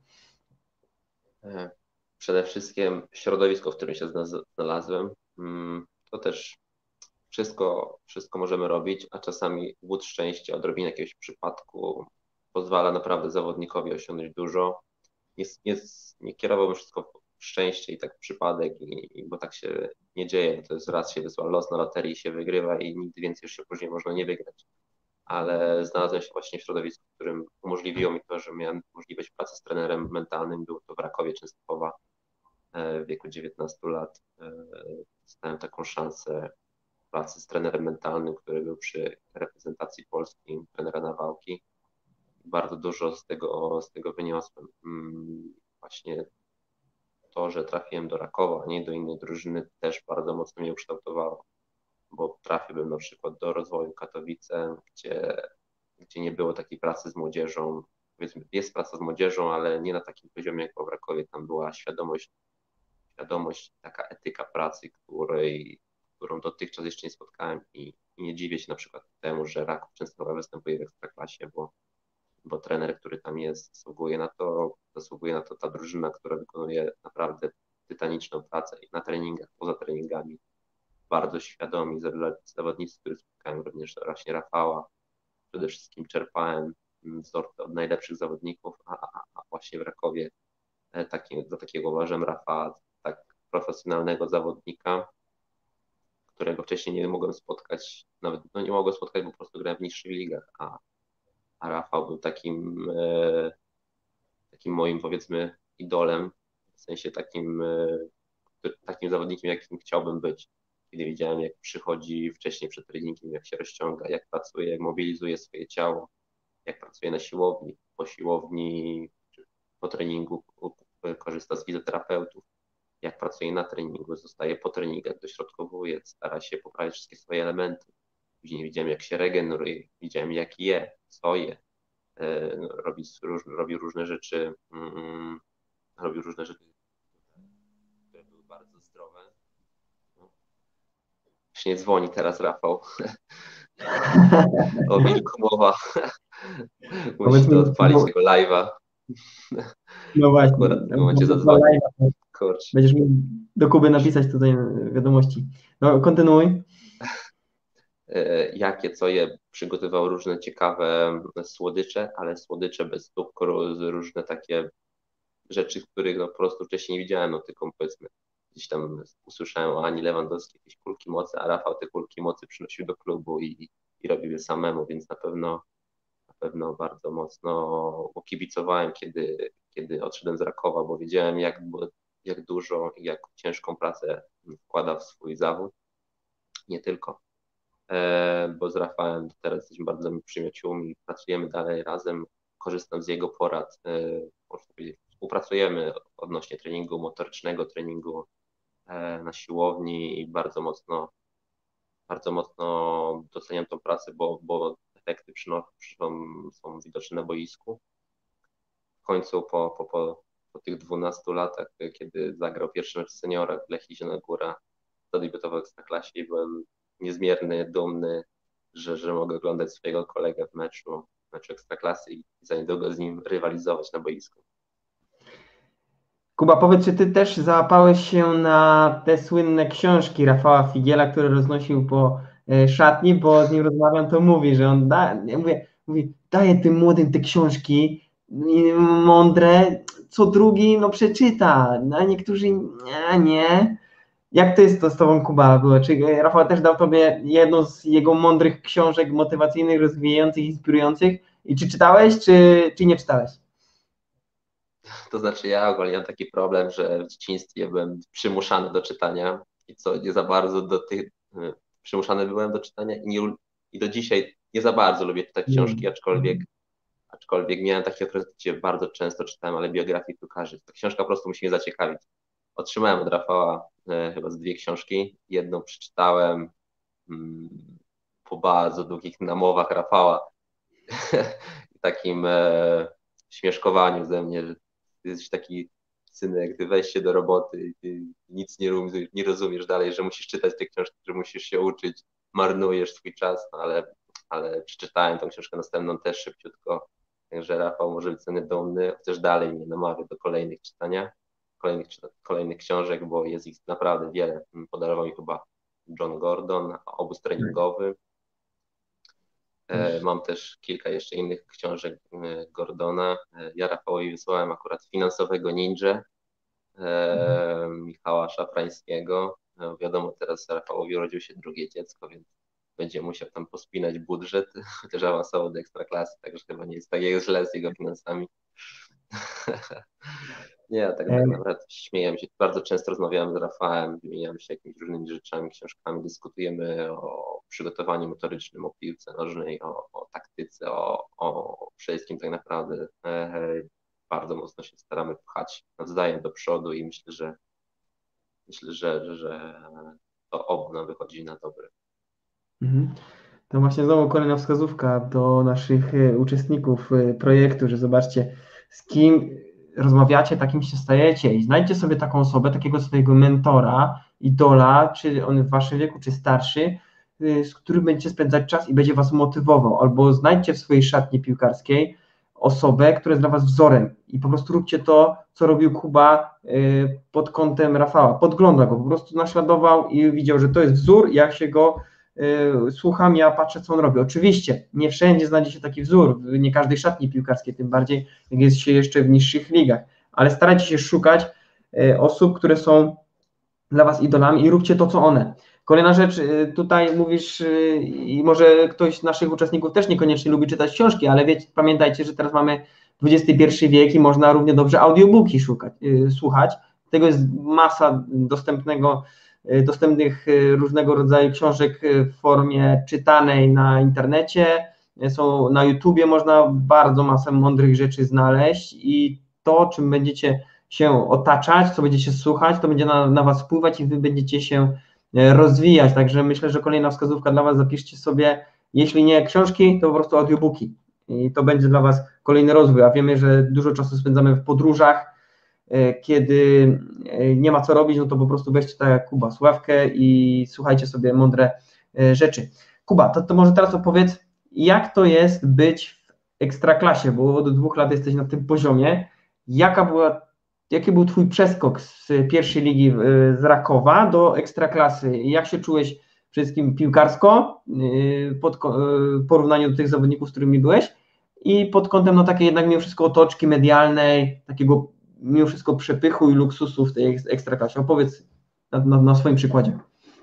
Przede wszystkim środowisko, w którym się znalazłem, to też wszystko możemy robić, a czasami łód szczęścia, odrobina jakiegoś przypadku pozwala naprawdę zawodnikowi osiągnąć dużo. Nie kierowałbym wszystko w szczęście i tak przypadek, bo tak się nie dzieje. To jest raz się wysła los na loterii, się wygrywa i nigdy więcej już się później można nie wygrać. Ale znalazłem się właśnie w środowisku, w którym umożliwiło mi to, że miałem możliwość pracy z trenerem mentalnym. Było to w Rakowie Częstochowa w wieku 19 lat. Dostałem taką szansę pracy z trenerem mentalnym, który był przy reprezentacji Polski, trenera Nawałki. Bardzo dużo z tego wyniosłem. Właśnie to, że trafiłem do Rakowa, a nie do innej drużyny, też bardzo mocno mnie ukształtowało, bo trafiłbym na przykład do Rozwoju Katowice, gdzie nie było takiej pracy z młodzieżą. Powiedzmy, jest praca z młodzieżą, ale nie na takim poziomie jak w Rakowie. Tam była świadomość, taka etyka pracy, którą dotychczas jeszcze nie spotkałem i nie dziwię się na przykład temu, że Raków Częstochowa występuje w Ekstraklasie, bo trener, który tam jest, zasługuje na to ta drużyna, która wykonuje naprawdę tytaniczną pracę i na treningach, poza treningami. Bardzo świadomi zawodnicy, których spotkałem, również właśnie Rafała. Przede wszystkim czerpałem wzór od najlepszych zawodników, a właśnie w Rakowie do takiego uważam Rafała, tak profesjonalnego zawodnika, którego wcześniej nie mogłem spotkać, nawet nie mogłem spotkać, bo po prostu grałem w niższych ligach, a Rafał był takim moim, powiedzmy, idolem, w sensie takim zawodnikiem, jakim chciałbym być. Kiedy widziałem, jak przychodzi wcześniej przed treningiem, jak się rozciąga, jak pracuje, jak mobilizuje swoje ciało, jak pracuje na siłowni, po siłowni, po treningu korzysta z fizjoterapeutów, jak pracuje na treningu, zostaje po treningach, dośrodkowuje, stara się poprawić wszystkie swoje elementy. Później widziałem, jak się regeneruje, widziałem, jak je, co je, robi różne rzeczy, które były bardzo zdrowe. No. Już nie dzwoni teraz Rafał. O wilku mowa. Musi to odpalić tego live'a. No właśnie, Akurat w tym momencie zadzwonił. Kurczę. Będziesz mógł do Kuby napisać tutaj wiadomości. No, kontynuuj. Co je przygotował różne ciekawe słodycze, ale słodycze bez cukru, różne takie rzeczy, których no, po prostu wcześniej nie widziałem, no tylko powiedzmy gdzieś tam usłyszałem o Ani Lewandowskiej jakieś kulki mocy, a Rafał te kulki mocy przynosił do klubu i robił je samemu, więc na pewno bardzo mocno ukibicowałem, kiedy odszedłem z Rakowa, bo wiedziałem jak dużo i jak ciężką pracę wkłada w swój zawód. Nie tylko, bo z Rafałem teraz jesteśmy bardzo przyjaciółmi, pracujemy dalej razem, korzystam z jego porad, można powiedzieć, współpracujemy odnośnie treningu motorycznego, treningu na siłowni i bardzo mocno doceniam tą pracę, bo efekty są widoczne na boisku. W końcu po po tych 12 latach, kiedy zagrał pierwszy mecz w seniorach w Lechii Zielona Góra, zadebiutował w Ekstraklasie i byłem niezmiernie dumny, że mogę oglądać swojego kolegę w meczu Ekstraklasy i za niedługo z nim rywalizować na boisku. Kuba, powiedz, czy ty też załapałeś się na te słynne książki Rafała Figiela, które roznosił po szatni, bo z nim rozmawiam, to mówi, że on ja mówi, daje tym młodym te książki mądre, co drugi no przeczyta, a niektórzy nie. Jak to jest to z tobą, Kuba, było? Czy Rafał też dał tobie jedną z jego mądrych książek motywacyjnych, rozwijających, inspirujących? I czy czytałeś, czy nie czytałeś? To znaczy ja ogólnie mam taki problem, że w dzieciństwie byłem przymuszany do czytania i co nie za bardzo do tych przymuszany byłem do czytania i do dzisiaj nie za bardzo lubię czytać książki, aczkolwiek miałem taki okres, gdzie bardzo często czytałem, ale biografii piłkarzy. Ta książka po prostu musi mnie zaciekawić. Otrzymałem od Rafała chyba z 2 książki. Jedną przeczytałem mm, po bardzo długich namowach Rafała i takim śmieszkowaniu ze mnie, że ty jesteś taki synek, ty weź się do roboty, ty nic nie rozumiesz dalej, że musisz czytać te książki, że musisz się uczyć, marnujesz swój czas, no ale przeczytałem tą książkę następną też szybciutko, także Rafał może być ceny dumny, chociaż dalej mnie namawia do kolejnych czytania, kolejnych książek, bo jest ich naprawdę wiele. Podarował mi chyba John Gordon, obóz treningowy. Mam też kilka jeszcze innych książek Gordona. Ja Rafałowi wysłałem akurat Finansowego Ninja Michała Szafrańskiego. Wiadomo, teraz Rafałowi urodził się drugie dziecko, więc będzie musiał tam pospinać budżet, chociaż awansował do Ekstraklasy, także chyba nie jest tak źle z jego finansami. Nie, tak naprawdę śmiejemy się. Bardzo często rozmawiamy z Rafałem, wymieniamy się jakimiś różnymi rzeczami, książkami, dyskutujemy o przygotowaniu motorycznym, o piłce nożnej, o taktyce, o wszystkim tak naprawdę. Bardzo mocno się staramy pchać nawzajem do przodu i myślę, że to obu nam wychodzi na dobre. Mhm. To właśnie znowu kolejna wskazówka do naszych uczestników projektu, że zobaczcie, z kim rozmawiacie, takim się stajecie i znajdźcie sobie taką osobę, takiego swojego mentora, idola, czy on w waszym wieku, czy starszy, z którym będziecie spędzać czas i będzie was motywował, albo znajdźcie w swojej szatni piłkarskiej osobę, która jest dla was wzorem i po prostu róbcie to, co robił Kuba pod kątem Rafała, podgląda go, po prostu naśladował i widział, że to jest wzór, jak się go słucham, ja patrzę, co on robi. Oczywiście nie wszędzie znajdzie się taki wzór, w nie każdej szatni piłkarskiej, tym bardziej jak jest się jeszcze w niższych ligach, ale starajcie się szukać osób, które są dla was idolami i róbcie to, co one. Kolejna rzecz, tutaj mówisz i może ktoś z naszych uczestników też niekoniecznie lubi czytać książki, ale pamiętajcie, że teraz mamy XXI wiek i można równie dobrze audiobooki słuchać. Tego jest masa dostępnych różnego rodzaju książek w formie czytanej na internecie, są na YouTubie, można bardzo masę mądrych rzeczy znaleźć i to, czym będziecie się otaczać, co będziecie słuchać, to będzie na was wpływać i wy będziecie się rozwijać, także myślę, że kolejna wskazówka dla was, zapiszcie sobie, jeśli nie książki, to po prostu audiobooki i to będzie dla was kolejny rozwój, a wiemy, że dużo czasu spędzamy w podróżach, kiedy nie ma co robić, no to po prostu weźcie tak jak Kuba słuchawkę i słuchajcie sobie mądre rzeczy. Kuba, to może teraz opowiedz, jak to jest być w Ekstraklasie, bo od 2 lat jesteś na tym poziomie. Jaki był twój przeskok z pierwszej ligi z Rakowa do Ekstraklasy? Jak się czułeś przede wszystkim piłkarsko w porównaniu do tych zawodników, z którymi byłeś i pod kątem no takiej jednak mimo wszystko otoczki medialnej, takiego mimo wszystko przepychu i luksusu w tej Ekstraklasie. Opowiedz na swoim przykładzie.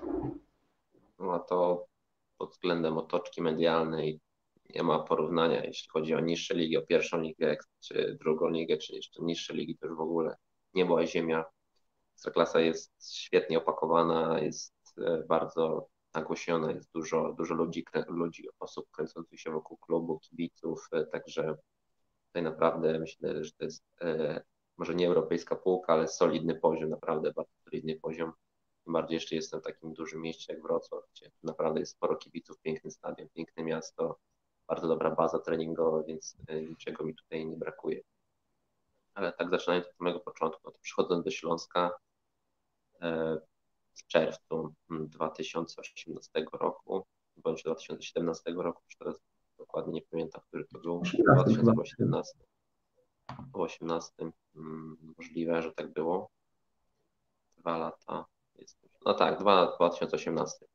No to pod względem otoczki medialnej nie ma porównania, jeśli chodzi o niższe ligi, o pierwszą ligę, czy drugą ligę, czy jeszcze niższe ligi, to już w ogóle niebo a ziemia. Ekstraklasa jest świetnie opakowana, jest bardzo nagłośniona, jest dużo ludzi, osób kręcących się wokół klubu, kibiców, także tutaj naprawdę myślę, że to jest może nie europejska półka, ale solidny poziom, naprawdę bardzo solidny poziom. Tym bardziej jeszcze jestem w takim dużym mieście jak Wrocław, gdzie naprawdę jest sporo kibiców, piękny stadion, piękne miasto, bardzo dobra baza treningowa, więc niczego mi tutaj nie brakuje. ale tak zaczynając od samego początku, no to przychodząc do Śląska w czerwcu 2018 roku, bądź 2017 roku, już teraz dokładnie nie pamiętam, który to był, 18 chyba. 2017, w 18 możliwe, że tak było, 2 lata, no tak, 2018.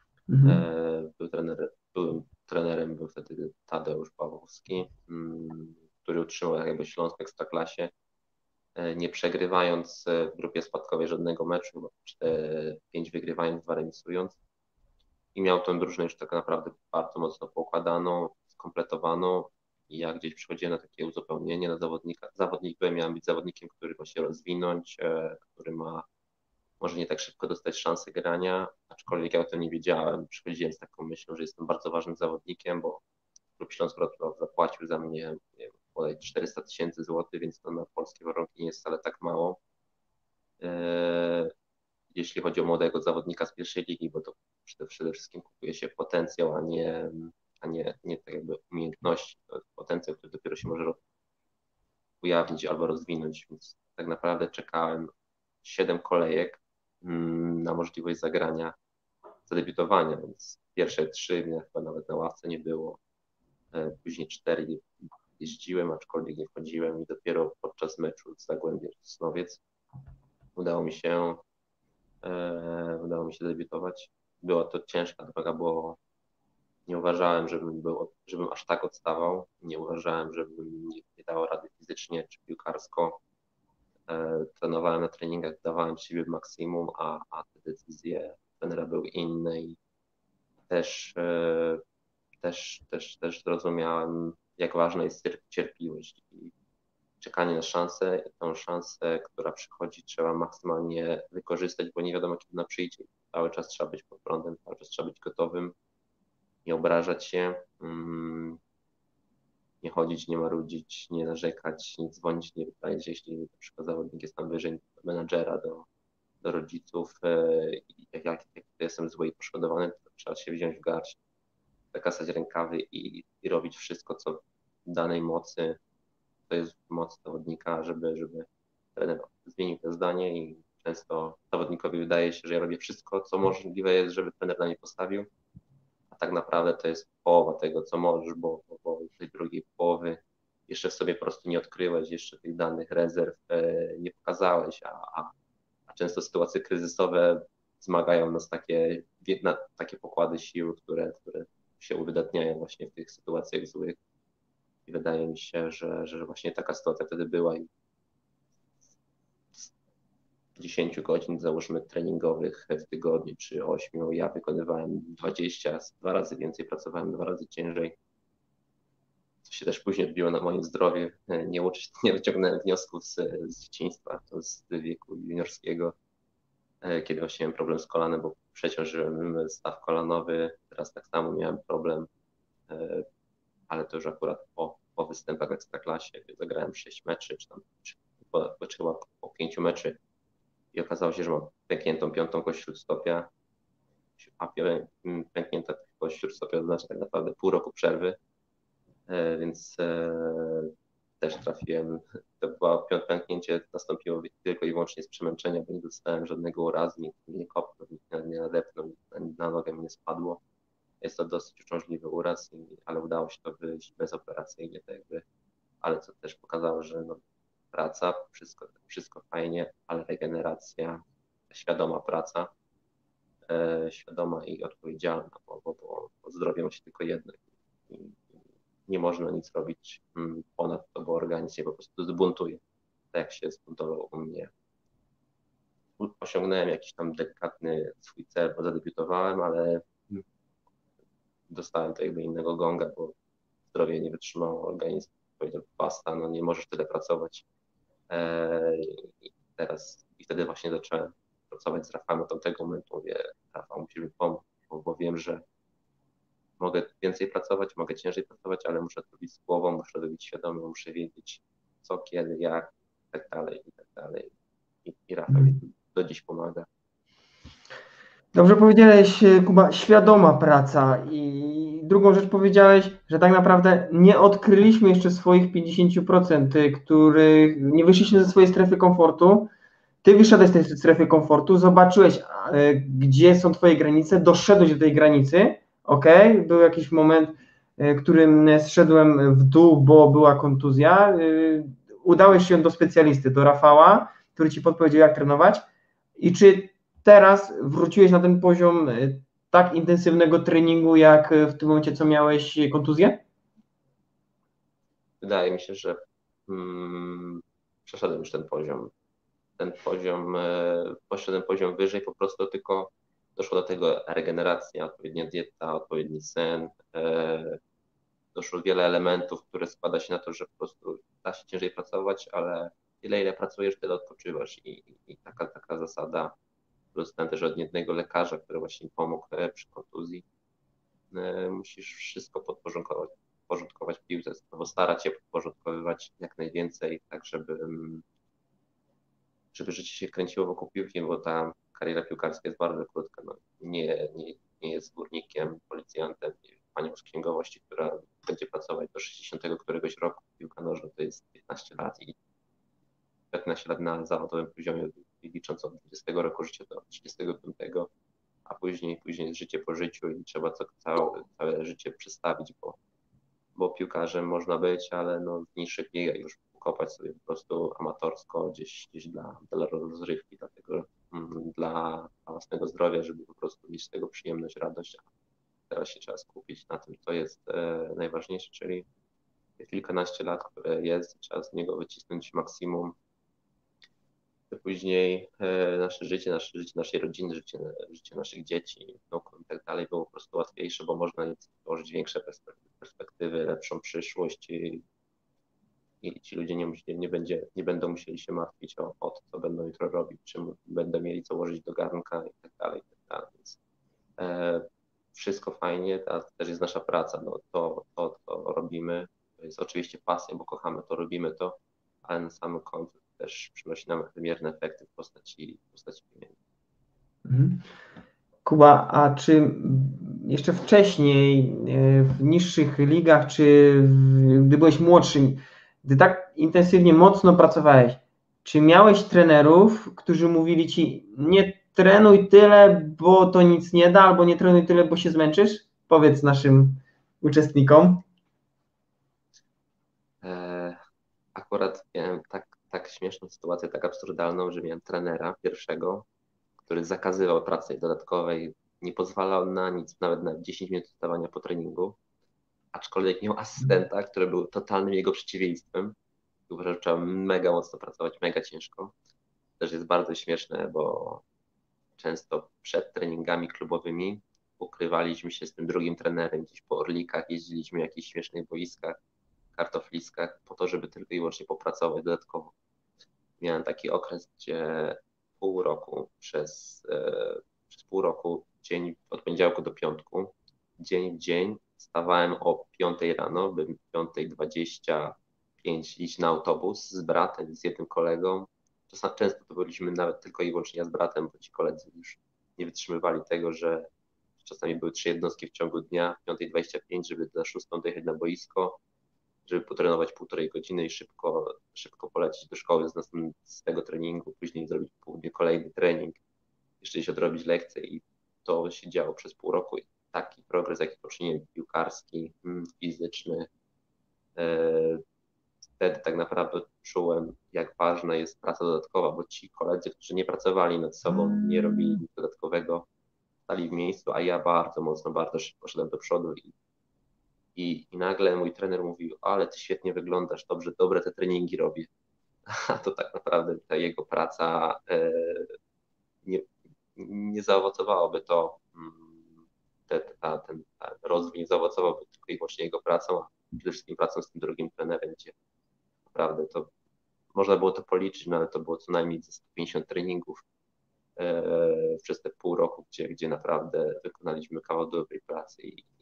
Byłem trenerem, był wtedy Tadeusz Pawłowski, który utrzymał jakby Śląsk w Ekstraklasie, nie przegrywając w grupie spadkowej żadnego meczu, bo 5 wygrywając, 2 remisując. I miał tę drużynę już tak naprawdę bardzo mocno poukładaną, skompletowaną. I ja gdzieś przychodziłem na takie uzupełnienie na zawodnika. Miałem być zawodnikiem, który ma się rozwinąć, który ma może nie tak szybko dostać szansę grania, aczkolwiek ja o tym nie wiedziałem. Przychodziłem z taką myślą, że jestem bardzo ważnym zawodnikiem, bo Klub Śląsk Wrocław zapłacił za mnie, nie wiem, bodaj 400 000 złotych, więc to na polskie warunki nie jest wcale tak mało. Jeśli chodzi o młodego zawodnika z pierwszej ligi, bo to przede wszystkim kupuje się potencjał, a nie tak jakby umiejętności. To jest potencjał, który dopiero się może ujawnić albo rozwinąć, więc tak naprawdę czekałem 7 kolejek na możliwość zagrania, zadebiutowania, więc pierwsze 3 mnie chyba nawet na ławce nie było, później 4 jeździłem, aczkolwiek nie wchodziłem i dopiero podczas meczu z Zagłębiem Sosnowiec udało mi się debiutować. Była to ciężka droga, bo nie uważałem, żebym aż tak odstawał. Nie uważałem, żebym nie dał rady fizycznie czy piłkarsko. Trenowałem na treningach, dawałem z siebie maksimum, a te decyzje trenera były inne i też zrozumiałem, jak ważna jest cierpliwość i czekanie na szansę. I tą szansę, która przychodzi, trzeba maksymalnie wykorzystać, bo nie wiadomo, kiedy ona przyjdzie. Cały czas trzeba być pod prądem, cały czas trzeba być gotowym, nie obrażać się, nie chodzić, nie marudzić, nie narzekać, nie dzwonić, nie wydawać, jeśli na przykład zawodnik jest tam wyżej do menadżera, do rodziców i jak jestem zły i poszkodowany, to trzeba się wziąć w garść, zakasać rękawy i robić wszystko, co w danej mocy, to jest moc zawodnika, żeby trener zmienił to zdanie i często zawodnikowi wydaje się, że ja robię wszystko, co możliwe jest, żeby trener na mnie postawił, a tak naprawdę to jest połowa tego, co możesz, bo tej drugiej połowy jeszcze w sobie po prostu nie odkryłeś, jeszcze tych danych rezerw nie pokazałeś, a często sytuacje kryzysowe wzmagają nas takie pokłady sił, które się uwydatniają właśnie w tych sytuacjach złych. I wydaje mi się, że właśnie taka sytuacja wtedy była i z 10 godzin, załóżmy, treningowych w tygodniu, czy 8, ja wykonywałem 20, 2 razy więcej, pracowałem 2 razy ciężej, co się też później odbiło na moim zdrowiu. Nie wyciągnąłem wniosków z dzieciństwa, to z wieku juniorskiego, kiedy właśnie miałem problem z kolanem, bo przeciążyłem staw kolanowy, teraz tak samo miałem problem, ale to już akurat po występach w Ekstraklasie, zagrałem 6 meczy, czy chyba po 5 meczy i okazało się, że mam pękniętą 5. kość śródstopia, a pęknięta kość śródstopia znaczy tak naprawdę pół roku przerwy, więc też trafiłem, to było pęknięcie, nastąpiło tylko i wyłącznie z przemęczenia, bo nie dostałem żadnego urazu, nikt mnie nie kopnął, nikt mnie nie nadepnął, na nogę mi nie spadło. Jest to dosyć uciążliwy uraz, ale udało się to wyjść bezoperacyjnie, tak jakby, ale co też pokazało, że no, praca, wszystko fajnie, ale regeneracja, świadoma praca, świadoma i odpowiedzialna, bo zdrowie ma się tylko jedno i nie można nic robić ponad to, bo organizm się po prostu zbuntuje, tak jak się zbuntował u mnie. Osiągnąłem jakiś tam delikatny swój cel, bo zadebiutowałem, ale dostałem to jakby innego gonga, bo zdrowie nie wytrzymało, organizm powiedział basta, no nie możesz tyle pracować. I wtedy właśnie zacząłem pracować z Rafałem od tamtego momentu. Mówię, Rafał, musisz mi pomóc, bo wiem, że mogę więcej pracować, mogę ciężej pracować, ale muszę to robić z głową, muszę to robić świadomie, muszę wiedzieć co, kiedy, jak, i tak dalej, i tak dalej. I Rafał mi do dziś pomaga. Dobrze powiedziałeś, Kuba, świadoma praca i drugą rzecz powiedziałeś, że tak naprawdę nie odkryliśmy jeszcze swoich 50%, których nie wyszliśmy ze swojej strefy komfortu. Ty wyszedłeś z tej strefy komfortu, zobaczyłeś, gdzie są twoje granice, doszedłeś do tej granicy, ok? Był jakiś moment, którym zszedłem w dół, bo była kontuzja. Udałeś się do specjalisty, do Rafała, który ci podpowiedział, jak trenować. I czy teraz wróciłeś na ten poziom tak intensywnego treningu, jak w tym momencie, co miałeś kontuzję? Wydaje mi się, że przeszedłem już ten poziom. Poszedłem poziom wyżej, po prostu tylko doszło do tego regeneracja, odpowiednia dieta, odpowiedni sen. Doszło wiele elementów, które składa się na to, że po prostu da się ciężej pracować, ale tyle ile pracujesz, tyle odpoczywasz i taka zasada. Dostałem też od jednego lekarza, który właśnie mi pomógł przy kontuzji. Musisz wszystko podporządkować piłce, bo starać się podporządkowywać jak najwięcej, tak żeby życie się kręciło wokół piłki, bo ta kariera piłkarska jest bardzo krótka. No, nie jest górnikiem, policjantem, panią z księgowości, która będzie pracować do 60 któregoś roku. Piłka nożna to jest 15 lat i 15 lat na zawodowym poziomie, licząc od 20 roku życia do 35, a później jest życie po życiu i trzeba całe życie przestawić, bo piłkarzem można być, ale no w niższych ligach już kopać sobie po prostu amatorsko gdzieś dla rozrywki, dlatego dla własnego zdrowia, żeby po prostu mieć z tego przyjemność, radość. A teraz się trzeba skupić na tym, co jest najważniejsze, czyli te kilkanaście lat, które jest, trzeba z niego wycisnąć maksimum. Później nasze życie naszej rodziny, życie naszych dzieci, i tak dalej było po prostu łatwiejsze, bo można stworzyć większe perspektywy, lepszą przyszłość i ci ludzie nie będą musieli się martwić o to, co będą jutro robić, czym będą mieli co łożyć do garnka i tak dalej, i tak dalej. Więc wszystko fajnie, a to też jest nasza praca, no to robimy, to jest oczywiście pasja, bo kochamy to, robimy to, ale na samym końcu też przynosi nam wymierne efekty w postaci pieniędzy. Mhm. Kuba, a czy jeszcze wcześniej w niższych ligach, gdy byłeś młodszy, gdy tak intensywnie, mocno pracowałeś, czy miałeś trenerów, którzy mówili ci, nie trenuj tyle, bo to nic nie da, albo nie trenuj tyle, bo się zmęczysz? Powiedz naszym uczestnikom. Akurat miałem tak śmieszną sytuację, tak absurdalną, że miałem trenera pierwszego, który zakazywał pracy dodatkowej, nie pozwalał na nic, nawet na 10 minut stawania po treningu, aczkolwiek miał asystenta, który był totalnym jego przeciwieństwem. Uważam, że trzeba mega mocno pracować, mega ciężko. Też jest bardzo śmieszne, bo często przed treningami klubowymi ukrywaliśmy się z tym drugim trenerem gdzieś po Orlikach, jeździliśmy w jakichś śmiesznych boiskach, kartofliskach po to, żeby tylko i wyłącznie popracować dodatkowo. Miałem taki okres, gdzie przez pół roku, dzień od poniedziałku do piątku, dzień w dzień wstawałem o 5 rano, bym 5:25 iść na autobus z bratem, z jednym kolegą. Często to byliśmy nawet tylko i wyłącznie ja z bratem, bo ci koledzy już nie wytrzymywali tego, że czasami były 3 jednostki w ciągu dnia, 5:25, żeby na 6 dojechać na boisko, żeby potrenować 1,5 godziny i szybko polecieć do szkoły z tego treningu, później zrobić w południe kolejny trening, jeszcze gdzieś odrobić lekcje i to się działo przez pół roku. I taki progres, jaki poczyniłem piłkarski, fizyczny, wtedy tak naprawdę czułem, jak ważna jest praca dodatkowa, bo ci koledzy, którzy nie pracowali nad sobą, nie robili nic dodatkowego, stali w miejscu, a ja bardzo szybko szedłem do przodu i nagle mój trener mówił, ale ty świetnie wyglądasz, dobre te treningi robię. A to tak naprawdę ta jego praca nie zaowocowałoby to, ten rozwój nie zaowocowałby tylko i wyłącznie jego pracą, a przede wszystkim pracą z tym drugim trenerem, gdzie naprawdę to można było to policzyć, no ale to było co najmniej 150 treningów przez te pół roku, gdzie naprawdę wykonaliśmy kawał dobrej pracy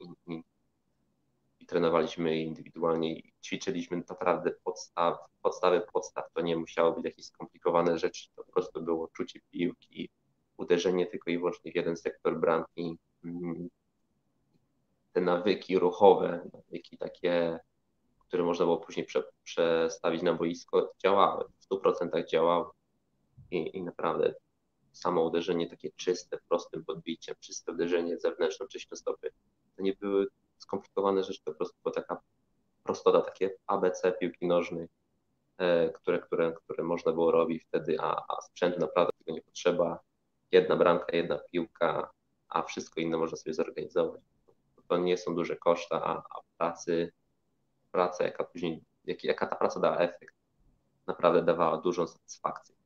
i trenowaliśmy indywidualnie i ćwiczyliśmy naprawdę podstaw. To nie musiało być jakieś skomplikowane rzeczy, to po prostu było czucie piłki, uderzenie tylko i wyłącznie w jeden sektor bramki, te nawyki ruchowe, nawyki takie, które można było później przestawić na boisko, działały, w 100% działały i naprawdę samo uderzenie takie czyste, prostym podbiciem, czyste uderzenie zewnętrzną czyścią stopy, to nie były skomplikowane rzeczy, to po prostu była taka prostota, takie ABC piłki nożnej, które można było robić wtedy, a sprzętu naprawdę tego nie potrzeba. Jedna bramka, jedna piłka, a wszystko inne można sobie zorganizować. To nie są duże koszta, a praca jaka później, jaka ta praca dała efekt, naprawdę dawała dużą satysfakcję.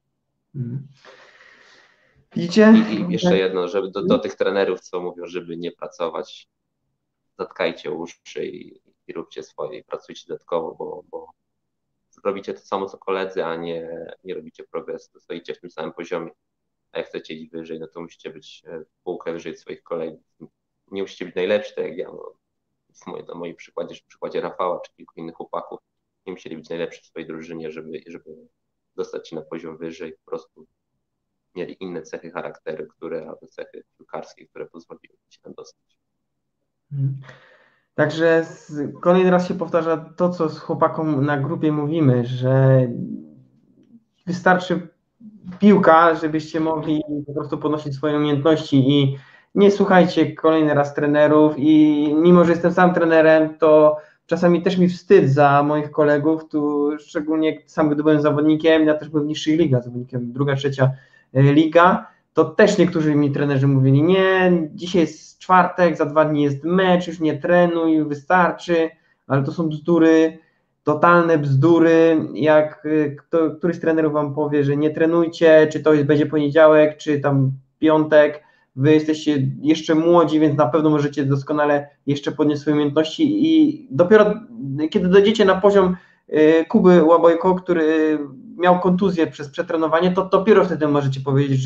Widzicie? I jeszcze jedno, żeby do tych trenerów, co mówią, żeby nie pracować, zatkajcie uszy i róbcie swoje, i pracujcie dodatkowo, bo robicie to samo co koledzy, a nie robicie progresu, stoicie w tym samym poziomie. A jak chcecie iść wyżej, no to musicie być półkę wyżej swoich kolegów. Nie musicie być najlepsi, tak jak ja. No, na moim przykładzie, czy w przykładzie Rafała, czy kilku innych chłopaków, nie musieli być najlepsi w swojej drużynie, żeby dostać się na poziom wyżej. Po prostu mieli inne cechy charakteru, albo cechy piłkarskie, które pozwoliły się tam dostać. Także kolejny raz się powtarza to, co z chłopakom na grupie mówimy, że wystarczy piłka, żebyście mogli po prostu podnosić swoje umiejętności i nie słuchajcie kolejny raz trenerów i mimo, że jestem sam trenerem, to czasami też mi wstyd za moich kolegów, tu szczególnie sam gdy byłem zawodnikiem, ja też byłem w niższych ligach, zawodnikiem druga, trzecia liga, to też niektórzy mi trenerzy mówili, nie, dzisiaj jest czwartek, za 2 dni jest mecz, już nie trenuj, wystarczy, ale to są bzdury, totalne bzdury, jak któryś z trenerów wam powie, że nie trenujcie, czy to będzie poniedziałek, czy tam piątek, wy jesteście jeszcze młodzi, więc na pewno możecie doskonale jeszcze podnieść swoje umiejętności i dopiero kiedy dojdziecie na poziom Kuby Łabojko, który miał kontuzję przez przetrenowanie, to dopiero wtedy możecie powiedzieć,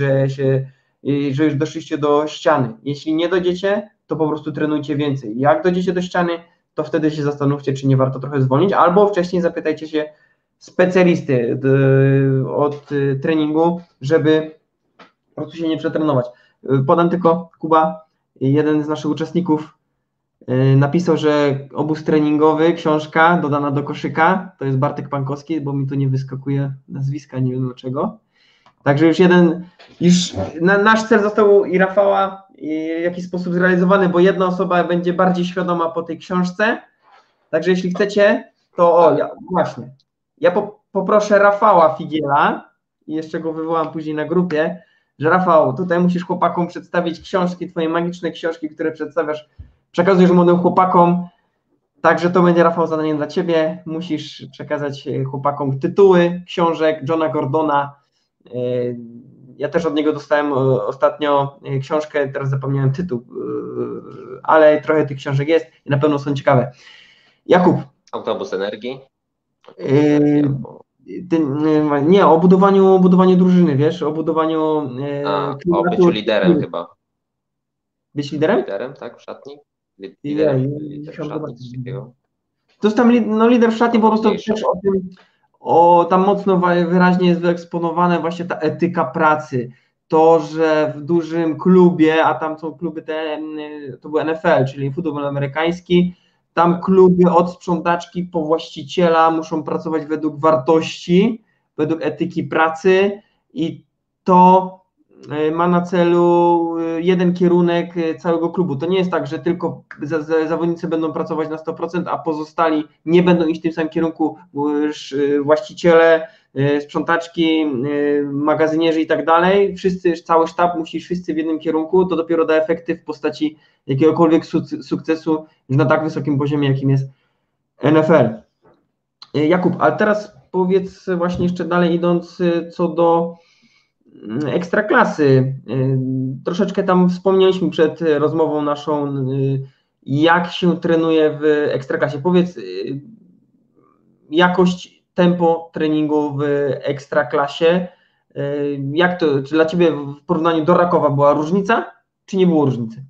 że już doszliście do ściany. Jeśli nie dojdziecie, to po prostu trenujcie więcej. Jak dojdziecie do ściany, to wtedy się zastanówcie, czy nie warto trochę zwolnić, albo wcześniej zapytajcie się specjalisty od treningu, żeby po prostu się nie przetrenować. Podam tylko, Kuba, jeden z naszych uczestników napisał, że obóz treningowy, książka dodana do koszyka, to jest Bartek Pankowski, bo mi tu nie wyskakuje nazwiska, nie wiem dlaczego. Także już nasz cel został i Rafała w jakiś sposób zrealizowany, bo jedna osoba będzie bardziej świadoma po tej książce. Także jeśli chcecie, to właśnie. Ja poproszę Rafała Figiela i jeszcze go wywołam później na grupie, że Rafał, tutaj musisz chłopakom przedstawić książki, twoje magiczne książki, które przedstawiasz, przekazujesz młodym chłopakom. Także to będzie, Rafał, zadanie dla ciebie. Musisz przekazać chłopakom tytuły książek Johna Gordona. Ja też od niego dostałem ostatnio książkę, teraz zapomniałem tytuł, ale trochę tych książek jest i na pewno są ciekawe. Jakub. Autobus energii? Nie, o budowaniu drużyny, wiesz, o budowaniu... o byciu liderem chyba. Być liderem? Liderem, tak, w szatni? Lider w szatni, coś takiego. To jest tam lider w szatni, po prostu też o tym, tam mocno wyraźnie jest wyeksponowane właśnie ta etyka pracy. To, że w dużym klubie, a tam są kluby to był NFL, czyli futbol amerykański, tam kluby od sprzątaczki po właściciela muszą pracować według wartości, według etyki pracy i to ma na celu jeden kierunek całego klubu. To nie jest tak, że tylko zawodnicy będą pracować na 100%, a pozostali nie będą iść w tym samym kierunku, właściciele, sprzątaczki, magazynierzy i tak dalej. Cały sztab musi iść wszyscy w jednym kierunku, to dopiero da efekty w postaci jakiegokolwiek sukcesu już na tak wysokim poziomie, jakim jest NFL. Jakub, ale teraz powiedz właśnie jeszcze dalej idąc co do Ekstraklasy. Troszeczkę tam wspomnieliśmy przed rozmową naszą, jak się trenuje w Ekstraklasie. Powiedz, jakość, tempo treningu w Ekstraklasie, jak to, czy dla Ciebie w porównaniu do Rakowa była różnica, czy nie było różnicy?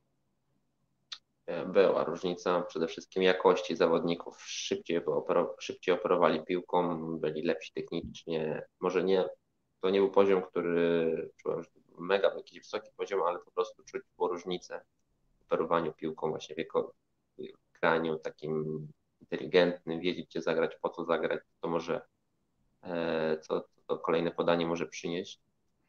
Była różnica, przede wszystkim jakości zawodników, szybciej operowali piłką, byli lepsi technicznie, może nie, to nie był poziom, który czułem, że mega jakiś wysoki poziom, ale po prostu czuć było różnicę operowaniu piłką, właśnie w graniu takim inteligentnym, wiedzieć gdzie zagrać, po co zagrać, to może, co to kolejne podanie może przynieść.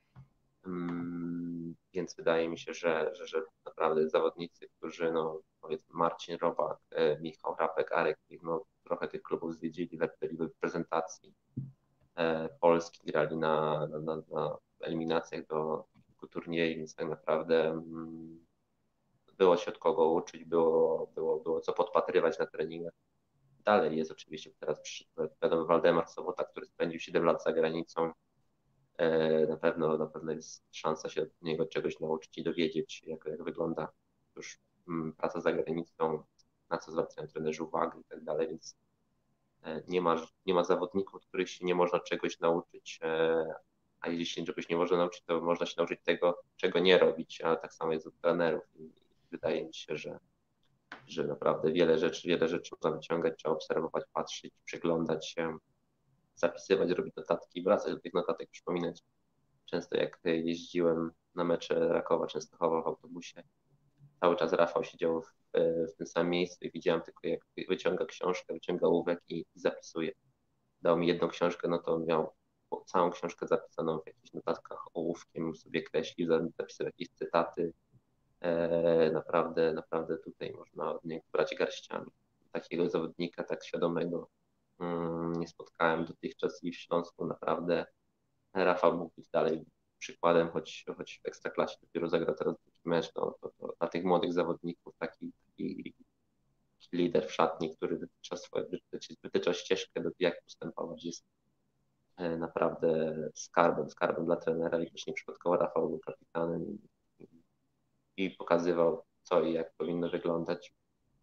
Więc wydaje mi się, że naprawdę zawodnicy, którzy, no powiedzmy Marcin Robak, Michał Rapek, Arek, no trochę tych klubów zwiedzili, byli w reprezentacji Polski, grali na eliminacjach do turnieju, więc tak naprawdę było się od kogo uczyć, było co podpatrywać na treningach. Dalej jest oczywiście teraz wiadomo Waldemar Sobota, który spędził 7 lat za granicą. Na pewno jest szansa się od niego czegoś nauczyć i dowiedzieć, jak wygląda już praca za granicą, na co zwracają trenerzy uwagę i tak dalej, więc nie ma zawodników, od których się nie można czegoś nauczyć, a jeśli się czegoś nie można nauczyć, to można się nauczyć tego, czego nie robić, a tak samo jest od trenerów i wydaje mi się, że naprawdę wiele rzeczy można wyciągać, trzeba obserwować, patrzeć, przyglądać się, zapisywać, robić notatki, wracać do tych notatek, przypominać. Często jak jeździłem na mecze Rakowa Częstochowa w autobusie, cały czas Rafał siedział w tym samym miejscu i widziałem tylko jak wyciąga książkę, wyciąga ołówek i zapisuje. Dał mi jedną książkę, no to miał całą książkę zapisaną w jakichś notatkach ołówkiem, sobie kreślił, zapisywał jakieś cytaty. Naprawdę tutaj można od niego brać garściami. Takiego zawodnika, tak świadomego nie spotkałem dotychczas i w Śląsku naprawdę Rafał mógł być dalej przykładem, choć w Ekstraklasie dopiero zagrał teraz taki mecz, to dla tych młodych zawodników taki lider w szatni, który wytycza ścieżkę, jak postępować, jest naprawdę skarbem dla trenera i też nieprzypadkowo Rafał był kapitanem i pokazywał, co i jak powinno wyglądać.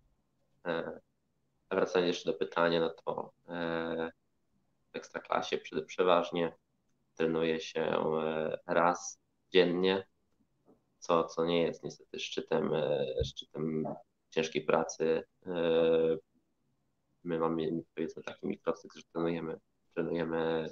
A wracając jeszcze do pytania, no to w Ekstraklasie przeważnie trenuje się raz dziennie, co nie jest niestety szczytem ciężkiej pracy. My mamy powiedzmy taki mikrocykl, że trenujemy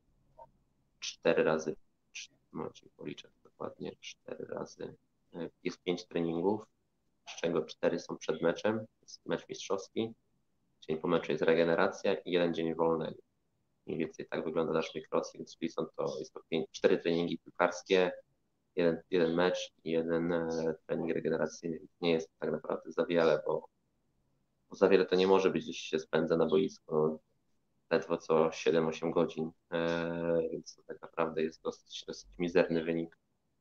4 razy, momencie policzę dokładnie, 4 razy. Jest 5 treningów, z czego 4 są przed meczem, jest mecz mistrzowski, dzień po meczu jest regeneracja i 1 dzień wolnego. Mniej więcej tak wygląda nasz mikrocykl, czyli jest to 4 treningi piłkarskie, jeden mecz i jeden trening regeneracyjny. Nie jest tak naprawdę za wiele, bo za wiele to nie może być, jeśli się spędza na boisku. No, ledwo co 7-8 godzin, więc to tak naprawdę jest dosyć mizerny wynik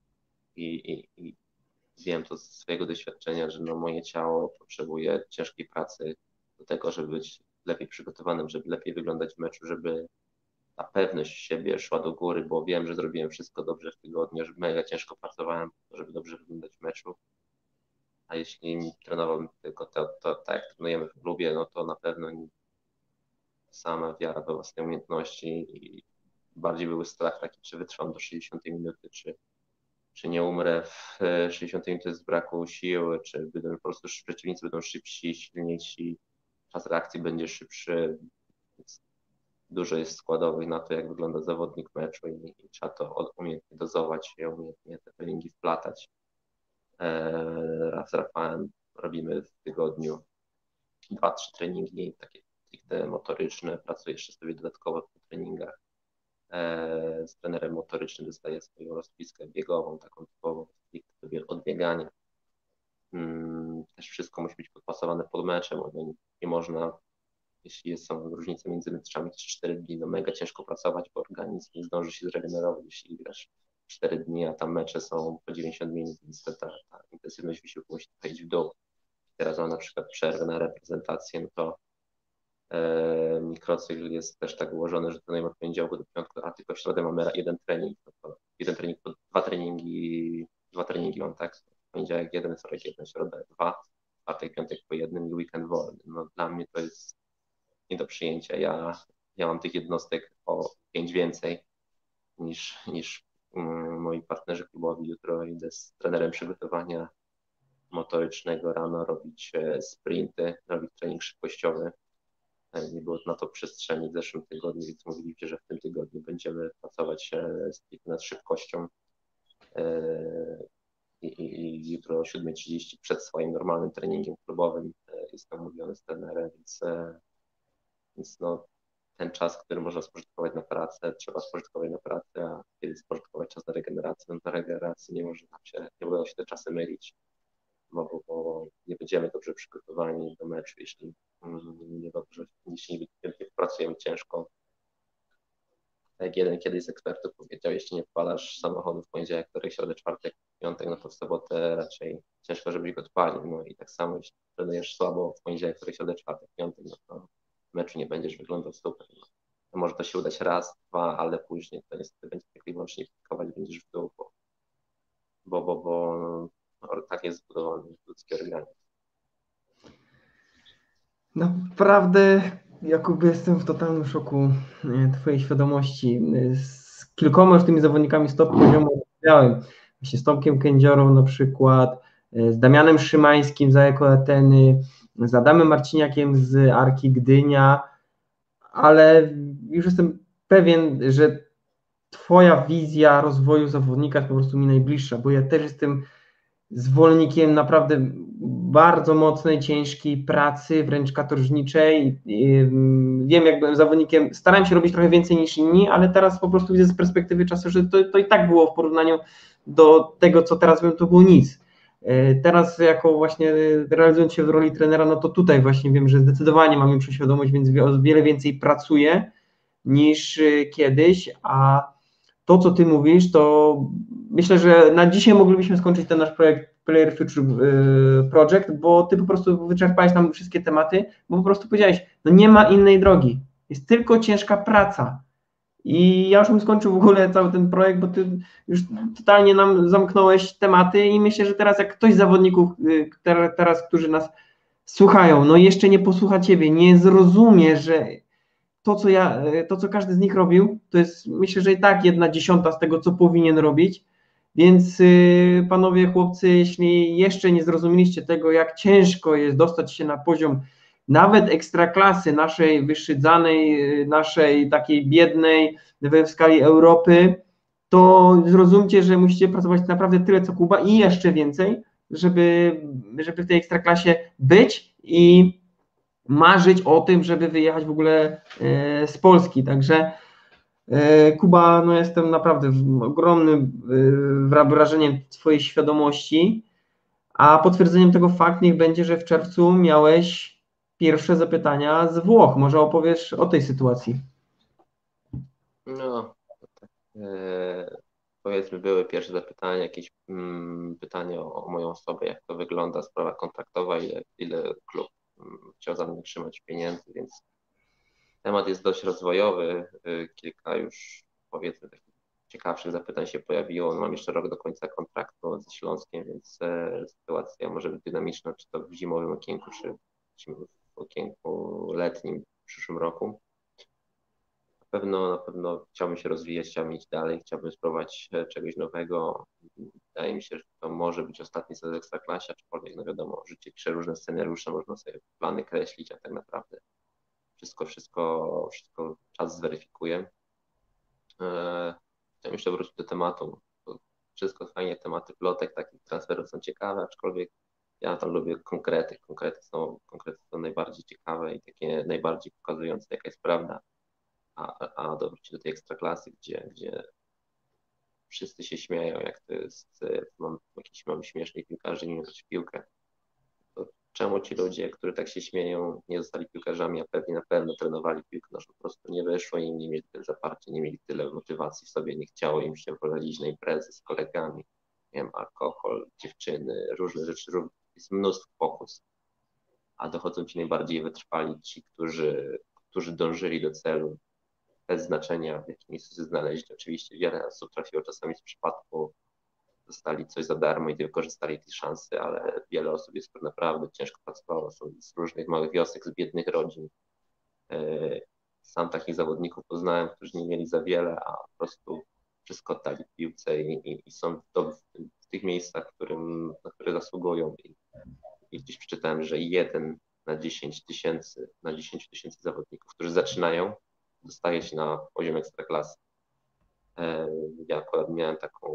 i wiem to ze swojego doświadczenia, że no, moje ciało potrzebuje ciężkiej pracy do tego, żeby być lepiej przygotowanym, żeby lepiej wyglądać w meczu, żeby ta pewność siebie szła do góry, bo wiem, że zrobiłem wszystko dobrze w tygodniu, że mega ciężko pracowałem, żeby dobrze wyglądać w meczu. A jeśli trenowałbym tylko to tak jak trenujemy w klubie, no to na pewno sama wiara we własne umiejętności i bardziej były strach taki, czy wytrwam do 60 minuty, czy nie umrę w 60 minuty z braku sił, czy będą po prostu przeciwnicy będą szybsi, silniejsi, czas reakcji będzie szybszy. Więc dużo jest składowych na to, jak wygląda zawodnik meczu i trzeba to umiejętnie dozować i umiejętnie te treningi wplatać. Raz z Rafałem robimy w tygodniu 2-3 treningi takie stricte motoryczne, pracuję jeszcze sobie dodatkowo po treningach. Z trenerem motorycznym dostaję swoją rozpiskę biegową, taką typową, stricte odbieganie. Też wszystko musi być podpasowane pod meczem, nie można, jeśli są różnice między meczami 3-4 dni, no mega ciężko pracować, bo organizm nie zdąży się zregenerować, jeśli grasz 4 dni, a tam mecze są po 90 minut, więc ta intensywność wysiłku musi iść w dół. Teraz mam na przykład przerwę na reprezentację, no to mikrocykl jest też tak ułożony, że trenujemy od poniedziałku do piątku, a tylko w środę mamy jeden trening. No to jeden trening, dwa treningi mam, tak? W poniedziałek jeden, wtorek jeden, środę dwa, czwartek, piątek po jednym i weekend wolny. No dla mnie to jest nie do przyjęcia. Ja mam tych jednostek o 5 więcej niż moi partnerzy klubowi. Jutro idę z trenerem przygotowania motorycznego rano robić sprinty, robić trening szybkościowy. Nie było na to przestrzeni w zeszłym tygodniu, więc mówiliście, że w tym tygodniu będziemy pracować nad szybkością. i jutro o 7:30 przed swoim normalnym treningiem klubowym jestem umówiony z trenerem, więc no, ten czas, który można spożytkować na pracę, trzeba spożytkować na pracę, a kiedy spożytkować czas na regenerację, no na regeneracji nie będą się te czasy mylić, bo nie będziemy dobrze przygotowani do meczu, jeśli nie pracujemy ciężko. Jak jeden kiedyś z ekspertów powiedział, jeśli nie odpalasz samochodu w poniedziałek, wtorek, środę, czwartek, piątek, no to w sobotę raczej ciężko, żebyś go odpalił. No i tak samo, jeśli trenujesz słabo w poniedziałek, wtorek, środę, czwartek, piątek, no to w meczu nie będziesz wyglądał super. No. To może to się udać raz, dwa, ale później to niestety będzie tylko i wyłącznie pikować, będziesz w dół, bo no, tak jest zbudowany ludzki organizm. Naprawdę, Jakub, jestem w totalnym szoku Twojej świadomości. Z kilkoma już tymi zawodnikami z top poziomu rozmawiałem. Właśnie z Tomkiem Kędziorą na przykład, z Damianem Szymańskim z AEK Ateny, z Adamem Marciniakiem z Arki Gdynia, ale już jestem pewien, że Twoja wizja rozwoju zawodnika jest po prostu mi najbliższa, bo ja też jestem zwolennikiem naprawdę bardzo mocnej, ciężkiej pracy, wręcz katorżniczej. Wiem, jak byłem zawodnikiem, starałem się robić trochę więcej niż inni, ale teraz po prostu widzę z perspektywy czasu, że to i tak było w porównaniu do tego, co teraz wiem, to było nic. Teraz jako właśnie realizując się w roli trenera, no to tutaj właśnie wiem, że zdecydowanie mam większą świadomość, więc o wiele więcej pracuję niż kiedyś, a to, co ty mówisz, to myślę, że na dzisiaj moglibyśmy skończyć ten nasz projekt Player Future Project, bo ty po prostu wyczerpałeś nam wszystkie tematy, bo po prostu powiedziałeś, no nie ma innej drogi, jest tylko ciężka praca. I ja już bym skończył w ogóle cały ten projekt, bo ty już totalnie nam zamknąłeś tematy i myślę, że teraz jak ktoś z zawodników, którzy nas słuchają, no jeszcze nie posłucha ciebie, nie zrozumie, że to, co każdy z nich robił, to jest myślę, że i tak 1/10 z tego, co powinien robić. Więc panowie, chłopcy, jeśli jeszcze nie zrozumieliście tego, jak ciężko jest dostać się na poziom nawet ekstraklasy naszej wyszydzanej, naszej takiej biednej w skali Europy, to zrozumcie, że musicie pracować naprawdę tyle, co Kuba i jeszcze więcej, żeby w tej ekstraklasie być i marzyć o tym, żeby wyjechać w ogóle z Polski. Także Kuba, no jestem naprawdę ogromnym wrażeniem Twojej świadomości, a potwierdzeniem tego fakt niech będzie, że w czerwcu miałeś pierwsze zapytania z Włoch. Może opowiesz o tej sytuacji? No, tak, powiedzmy, były pierwsze zapytania, jakieś pytania o moją osobę, jak to wygląda, sprawa kontraktowa, ile klub chciał za mnie trzymać pieniędzy, więc temat jest dość rozwojowy. Kilka już, powiedzmy, takich ciekawszych zapytań się pojawiło. No, mam jeszcze rok do końca kontraktu ze Śląskiem, więc sytuacja może być dynamiczna, czy to w zimowym okienku, czy w okienku letnim w przyszłym roku. Na pewno chciałbym się rozwijać, chciałbym iść dalej, chciałbym spróbować czegoś nowego. Wydaje mi się, że to może być ostatni sezon Ekstraklasie, aczkolwiek no wiadomo, życie pisze różne scenariusze, można sobie plany kreślić, a tak naprawdę wszystko czas zweryfikuje. Chciałem jeszcze wrócić do tematu. Wszystko fajnie, tematy plotek, takich transferów są ciekawe, aczkolwiek ja tam lubię konkrety. Konkrety są najbardziej ciekawe i takie najbardziej pokazujące, jaka jest prawda. A wrócić do tej ekstraklasy, gdzie wszyscy się śmieją, jak to jest, mamy śmiesznych piłkarzy, nie grać w piłkę. To czemu ci ludzie, którzy tak się śmieją, nie zostali piłkarzami, a pewnie na pewno trenowali piłkę, no, po prostu nie wyszło im, nie mieli tyle zaparcia, nie mieli tyle motywacji w sobie, nie chciało im się wyleźć na imprezy z kolegami, nie wiem, alkohol, dziewczyny, różne rzeczy, jest mnóstwo pokus, a dochodzą ci najbardziej wytrwali ci, którzy dążyli do celu, bez znaczenia, w jakim miejscu się znaleźli. Oczywiście wiele osób trafiło czasami z przypadku, dostali coś za darmo i wykorzystali tej szansy, ale wiele osób jest naprawdę ciężko pracowało, są z różnych małych wiosek, z biednych rodzin. Sam takich zawodników poznałem, którzy nie mieli za wiele, a po prostu wszystko oddali w piłce i są w tych miejscach, na które zasługują. I gdzieś przeczytałem, że 1 na 10 tysięcy, zawodników, którzy zaczynają, dostaje się na poziom ekstraklasy. Ja akurat miałem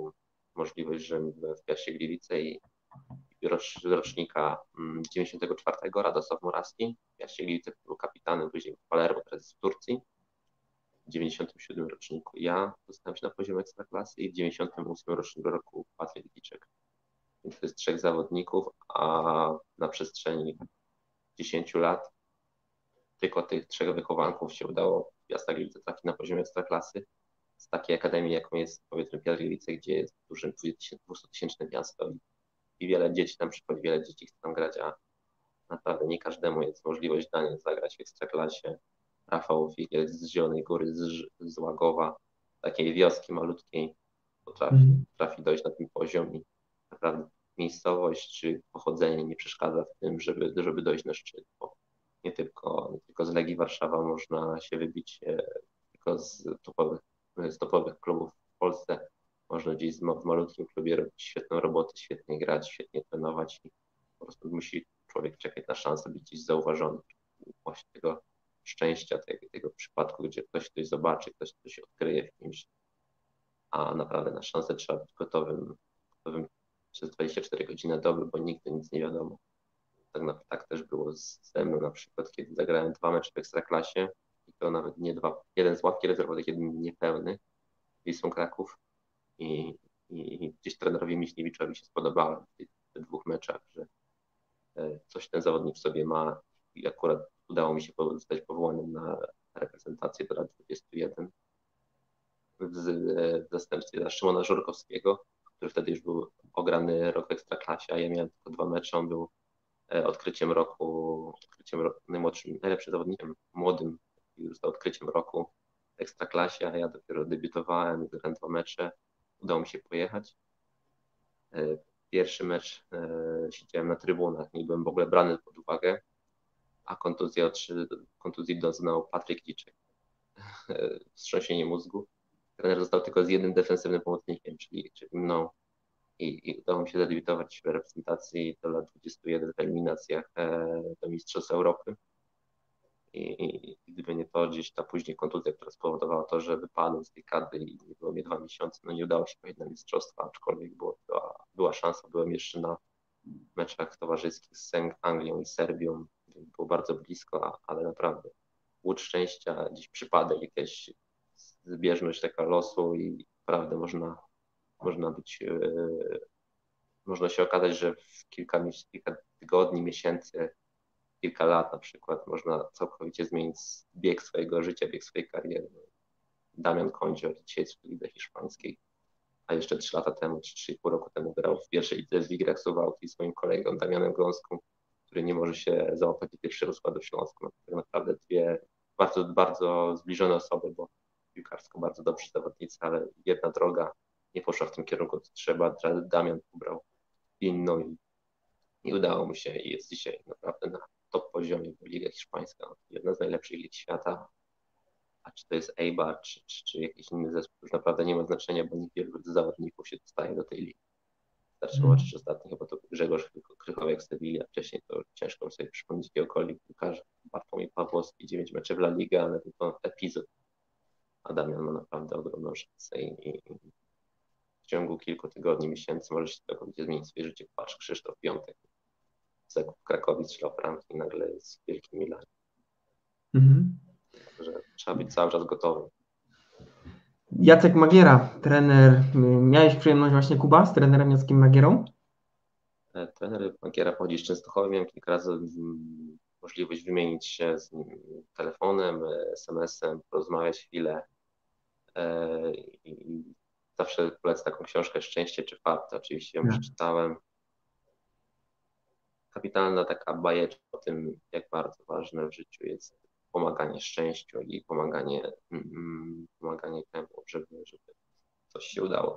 możliwość, że byłem w Piaście Gliwice i rocznika 94 Radosław Morawski. Piaście Gliwice był kapitanem, później w Palermo, teraz jest w Turcji. W 97 roczniku ja dostałem się na poziom Ekstraklasy i w 98 roku Patryk Giczek. Więc to jest 3 zawodników, a na przestrzeni 10 lat tylko tych 3 wychowanków się udało w Piasta Gliwice trafić na poziom Ekstraklasy. Z takiej akademii, jaką jest powiedzmy Piast Gliwice, gdzie jest dużym 200-tysięczne miasto i wiele dzieci tam przychodzi, wiele dzieci chce tam grać, a naprawdę nie każdemu jest możliwość dania zagrać w Ekstraklasie. Rafał Figiel z Zielonej Góry, z Łagowa, takiej wioski malutkiej, potrafi dojść na ten poziom i naprawdę miejscowość czy pochodzenie nie przeszkadza w tym, żeby dojść na szczyt, bo nie tylko z Legii Warszawa można się wybić, tylko z topowych klubów w Polsce. Można gdzieś w malutkim klubie robić świetną robotę, świetnie grać, świetnie trenować i po prostu musi człowiek czekać na szansę być gdzieś zauważony. Właśnie tego szczęścia, tego przypadku, gdzie ktoś zobaczy, ktoś coś odkryje w kimś, a naprawdę na szansę trzeba być gotowym przez 24 godziny na dobę, bo nigdy nic nie wiadomo. Tak też było ze mną na przykład, kiedy zagrałem 2 mecze w Ekstraklasie i to nawet nie 2, jeden z ławki rezerwowych, jeden niepełny, Wisłą Kraków i gdzieś trenerowi Miśniewiczowi się spodobałem w tych 2 meczach, że coś ten zawodnik w sobie ma i akurat udało mi się zostać powołanym na reprezentację do lat 21 w zastępstwie dla Szymona Żurkowskiego, który wtedy już był ograny rok w Ekstraklasie, a ja miałem tylko 2 mecze. On był odkryciem roku, najlepszym zawodnikiem młodym, i został odkryciem roku w Ekstraklasie, a ja dopiero debiutowałem, grałem 2 mecze, udało mi się pojechać. Pierwszy mecz siedziałem na trybunach, nie byłem w ogóle brany pod uwagę, a kontuzji doznał Patryk Giczek, wstrząsienie mózgu. Trener został tylko z jednym defensywnym pomocnikiem, czyli mną. I udało mi się zadebiutować w reprezentacji do lat 21 w eliminacjach do Mistrzostw Europy. I gdyby nie to, gdzieś ta później kontuzja, która spowodowała to, że wypadłem z tej kadry i nie było mnie 2 miesiące, no nie udało się pojechać na mistrzostwa, aczkolwiek była szansa, byłem jeszcze na meczach towarzyskich z Anglią i Serbią, więc było bardzo blisko, ale naprawdę łód szczęścia, gdzieś przypadek, jakaś zbieżność taka losu i naprawdę można się okazać, że w kilka tygodni, miesięcy, kilka lat na przykład można całkowicie zmienić bieg swojego życia, bieg swojej kariery. Damian Kondzior dzisiaj jest w lidze hiszpańskiej, a jeszcze 3 lata temu, czy 3,5 roku temu grał w pierwszej lidze z Wigrach Suwałki z swoim kolegą Damianem Gąską, który nie może się załapać do pierwszego składu Śląsku. No, tak naprawdę 2 bardzo, bardzo zbliżone osoby, bo piłkarsko bardzo dobrzy zawodnicy, ale jedna droga nie poszła w tym kierunku, co trzeba. Damian pobrał inną i udało mu się i jest dzisiaj naprawdę na top poziomie, bo Liga Hiszpańska, jedna z najlepszych lig świata, a czy to jest Eibar, czy jakiś inny zespół, już naprawdę nie ma znaczenia, bo niewielu zawodników się dostaje do tej ligi. Wystarczy zobaczyć ostatnio, bo to Grzegorz Krychowiak z Sewilli, a wcześniej to ciężko sobie przypomnieć jakiegokolwiek piłkarza. Bartłomiej Pawłowski, 9 meczy w La Liga, ale to epizod. A Damian ma naprawdę ogromną szansę i w ciągu kilku tygodni, miesięcy może się całkowicie zmienić swoje życie. Patrz, Krzysztof Piątek w Krakowie strzelał bramki i nagle jest w Wielkim Milanie. Także trzeba być cały czas gotowym. Jacek Magiera, trener. Miałeś przyjemność właśnie, Kuba, z trenerem Jackiem Magierą? Trener Magiera pochodzi z Częstochowy. Miałem kilka razy możliwość wymienić się z nim telefonem, SMS-em, porozmawiać chwilę. I zawsze polecę taką książkę Szczęście czy fart. Oczywiście ją przeczytałem. Kapitalna taka bajeczka o tym, jak bardzo ważne w życiu jest pomaganie szczęściu i pomaganie temu, żeby coś się udało.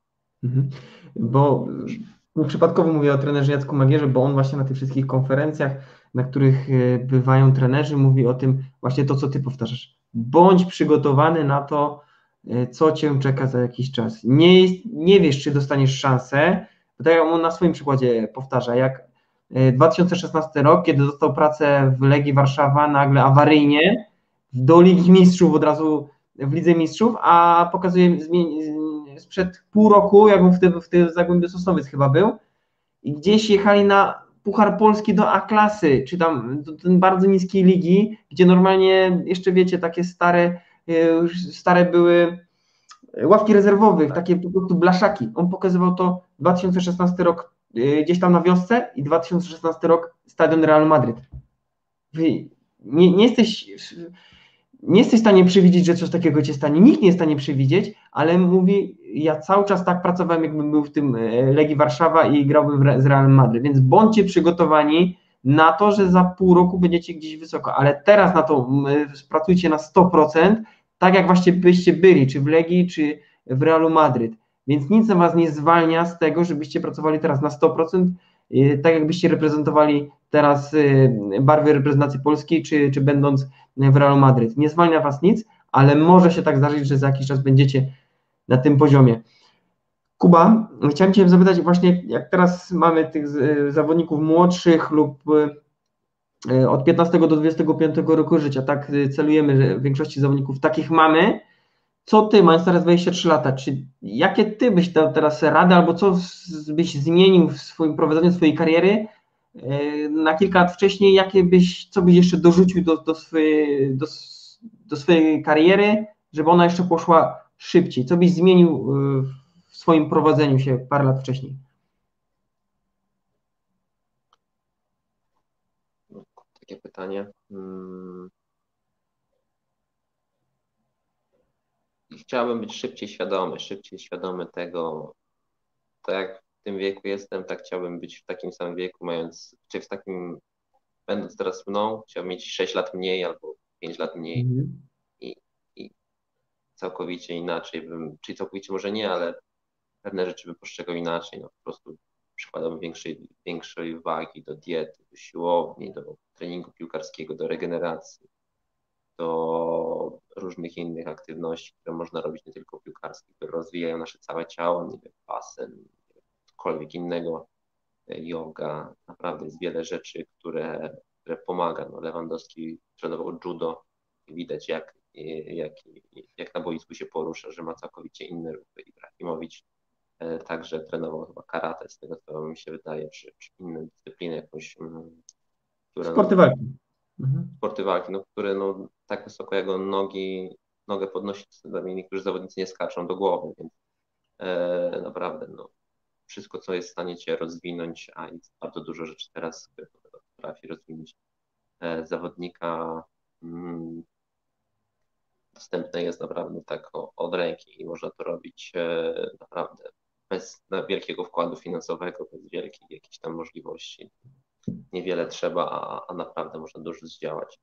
Bo przypadkowo mówię o trenerze Jacku Magierze, bo on właśnie na tych wszystkich konferencjach, na których bywają trenerzy, mówi o tym właśnie to, co ty powtarzasz. Bądź przygotowany na to, co cię czeka za jakiś czas. Nie wiesz, czy dostaniesz szansę, bo tak jak on na swoim przykładzie powtarza, jak 2016 rok, kiedy dostał pracę w Legii Warszawa, nagle awaryjnie do Ligi Mistrzów, od razu w Lidze Mistrzów, a pokazuje sprzed pół roku, jak on w Zagłębiu Sosnowiec chyba był, i gdzieś jechali na Puchar Polski do A-klasy, czy tam do tej bardzo niskiej ligi, gdzie normalnie jeszcze wiecie, takie stare były ławki rezerwowych, takie po prostu blaszaki. On pokazywał to 2016 rok gdzieś tam na wiosce i 2016 rok stadion Real Madryt. Wy nie jesteś w stanie przewidzieć, że coś takiego cię stanie. Nikt nie jest w stanie przewidzieć, ale mówi, ja cały czas tak pracowałem, jakbym był w tym Legii Warszawa i grałbym z Realem Madryt, więc bądźcie przygotowani na to, że za pół roku będziecie gdzieś wysoko, ale teraz na to pracujcie na 100%, tak jak właśnie byście byli, czy w Legii, czy w Realu Madryt, więc nic na was nie zwalnia z tego, żebyście pracowali teraz na 100%, tak jakbyście reprezentowali teraz barwy reprezentacji Polski, czy będąc w Realu Madryt. Nie zwalnia was nic, ale może się tak zdarzyć, że za jakiś czas będziecie na tym poziomie. Kuba, chciałem Cię zapytać właśnie, jak teraz mamy tych zawodników młodszych lub od 15 do 25 roku życia, tak celujemy, że w większości zawodników takich mamy. Co Ty, mając teraz 23 lata, jakie Ty byś dał teraz rady, albo co byś zmienił w swoim prowadzeniu swojej kariery na kilka lat wcześniej, co byś jeszcze dorzucił do swojej kariery, żeby ona jeszcze poszła szybciej? Co byś zmienił w swoim prowadzeniu się parę lat wcześniej? Takie pytanie. Chciałbym być szybciej świadomy tego, to jak w tym wieku jestem, tak chciałbym być w takim samym wieku, będąc teraz mną, chciałbym mieć 6 lat mniej albo 5 lat mniej i, i całkowicie inaczej czyli całkowicie może nie, ale pewne rzeczy bym postrzegał inaczej, no po prostu przykładam większej wagi do diety, do siłowni, do treningu piłkarskiego, do regeneracji, do różnych innych aktywności, które można robić nie tylko piłkarskie, które rozwijają nasze całe ciało, nie wiem, basen, cokolwiek innego, yoga, naprawdę jest wiele rzeczy, które pomaga. No, Lewandowski trenował judo i widać jak na boisku się porusza, że ma całkowicie inne ruchy. Ibrahimowicz także trenował chyba karate, z tego co mi się wydaje, czy inną dyscyplinę jakąś, która Sporty walki. Sporty walki, które tak wysoko jak on nogę podnosi, niektórzy zawodnicy nie skaczą do głowy, więc naprawdę wszystko, co jest w stanie Cię rozwinąć, a jest bardzo dużo rzeczy teraz, które potrafi rozwinąć zawodnika, dostępne jest naprawdę tak od ręki i można to robić naprawdę bez wielkiego wkładu finansowego, bez wielkich jakichś tam możliwości. Niewiele trzeba, a naprawdę można dużo zdziałać.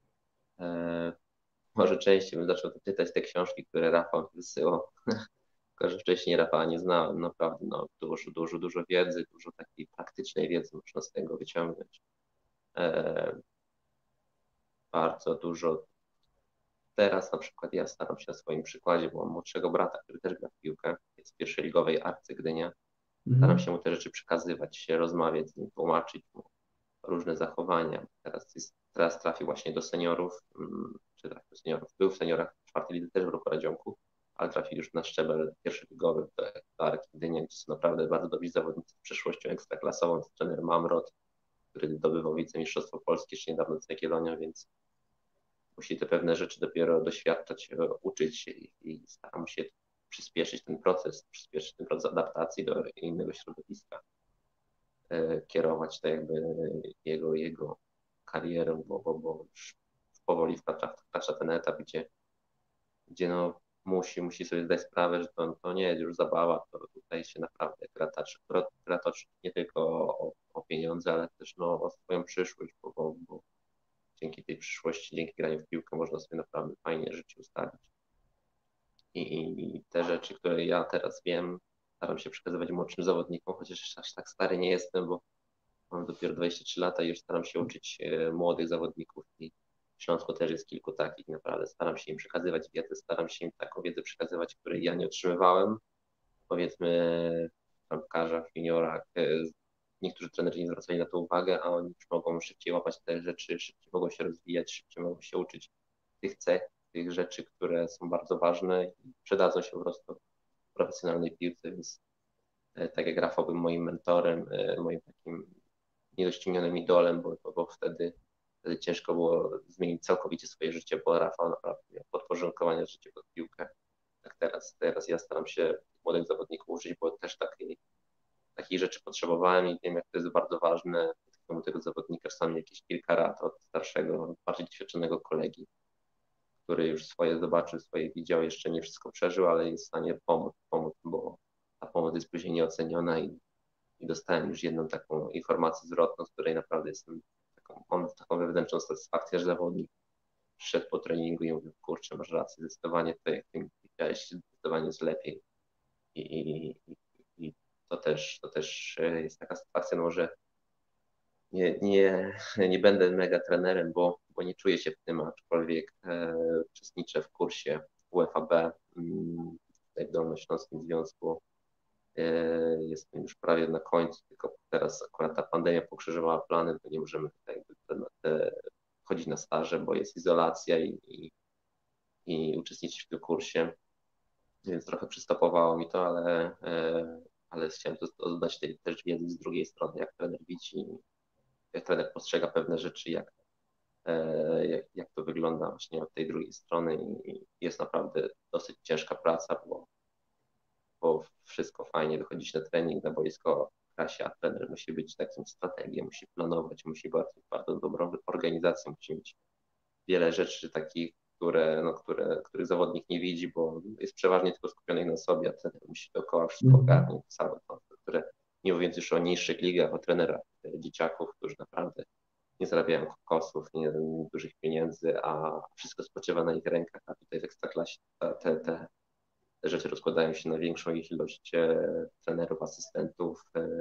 Może częściej bym zaczął czytać te książki, które Rafał wysyłał, tylko że wcześniej Rafała nie znałem. Naprawdę dużo wiedzy, dużo takiej praktycznej wiedzy można z tego wyciągnąć. Bardzo dużo. Teraz na przykład ja staram się na swoim przykładzie, bo mam młodszego brata, który też gra w piłkę, jest w pierwszoligowej Arce Gdynia. Staram się mu te rzeczy przekazywać, się rozmawiać z nim, tłumaczyć mu różne zachowania. Teraz trafił właśnie do seniorów, był w seniorach w czwartej lidze też w Ruchu Radzionku, ale trafił już na szczebel pierwszoligowy do Arki Gdynia, gdzie są naprawdę bardzo dobrzy zawodnicy z przeszłością ekstraklasową, jest trener Mamrot, który zdobywał wicemistrzostwo Polskie jeszcze niedawno z Jagiellonią, więc musi te pewne rzeczy dopiero doświadczać, uczyć się i staram się przyspieszyć ten proces adaptacji do innego środowiska, kierować tak jakby jego karierę, bo już powoli wkracza ten etap, gdzie musi sobie zdać sprawę, że to nie jest już zabawa, to tutaj się naprawdę gra toczy nie tylko o pieniądze, ale też o swoją przyszłość, bo dzięki tej przyszłości, dzięki graniu w piłkę można sobie naprawdę fajnie życie ustalić. I te rzeczy, które ja teraz wiem, staram się przekazywać młodszym zawodnikom, chociaż aż tak stary nie jestem, bo mam dopiero 23 lata i już staram się uczyć młodych zawodników i w Śląsku też jest kilku takich, naprawdę staram się im przekazywać wiedzę, staram się im taką wiedzę przekazywać, której ja nie otrzymywałem, powiedzmy w bramkarzach, juniorach, niektórzy trenerzy nie zwracali na to uwagę, a oni już mogą szybciej łapać te rzeczy, szybciej mogą się rozwijać, szybciej mogą się uczyć tych cech, tych rzeczy, które są bardzo ważne i przydadzą się po prostu profesjonalnej piłce, więc tak jak Rafał był moim mentorem, moim takim niedoścignionym idolem, bo wtedy ciężko było zmienić całkowicie swoje życie, bo Rafał naprawdę miał podporządkowane życie pod piłkę. Tak teraz ja staram się młodych zawodników użyć, bo też takiej rzeczy potrzebowałem i wiem, jak to jest bardzo ważne tego zawodnika, czasami jakieś kilka rad od starszego, bardziej doświadczonego kolegi, który już swoje zobaczył, swoje widział, jeszcze nie wszystko przeżył, ale jest w stanie pomóc, bo ta pomoc jest później nieoceniona i dostałem już jedną taką informację zwrotną, z której naprawdę mam taką wewnętrzną satysfakcję, że zawodnik przyszedł po treningu i mówił, kurczę, masz rację, zdecydowanie to, jak ty mi powiedziałeś, zdecydowanie jest lepiej. I to też jest taka satysfakcja, no, że nie będę mega trenerem, bo nie czuję się w tym, aczkolwiek uczestniczę w kursie UFAB tutaj w Dolnośląskim Związku. Jestem już prawie na końcu, tylko teraz akurat ta pandemia pokrzyżowała plany, bo nie możemy tutaj chodzić na staże, bo jest izolacja i uczestniczyć w tym kursie, więc trochę przystopowało mi to, ale chciałem dodać tej też wiedzy z drugiej strony, jak trener widzi, jak trener postrzega pewne rzeczy, jak to wygląda właśnie od tej drugiej strony i jest naprawdę dosyć ciężka praca, bo wszystko fajnie wychodzić na trening, na boisko gra się, a trener musi być takim strategiem, musi planować, musi być bardzo dobrą organizacją, musi mieć wiele rzeczy takich, których zawodnik nie widzi, bo jest przeważnie tylko skupiony na sobie, a trener musi dookoła wszystko ogarniać, całe to, które nie mówiąc już o niższych ligach, o trenerach dzieciaków, którzy naprawdę nie zarabiają kokosów, nie dużych pieniędzy, a wszystko spoczywa na ich rękach, a tutaj w Ekstraklasie te rzeczy rozkładają się na większą ilość trenerów, asystentów,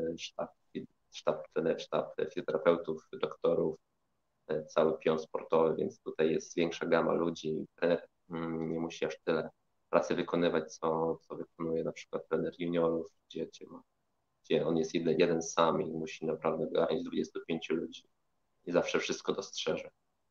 sztab fizjoterapeutów, doktorów, cały pion sportowy, więc tutaj jest większa gama ludzi. Trener nie musi aż tyle pracy wykonywać, co wykonuje na przykład trener juniorów, gdzie on jest jeden sam i musi naprawdę garnić 25 ludzi i zawsze wszystko dostrzeże.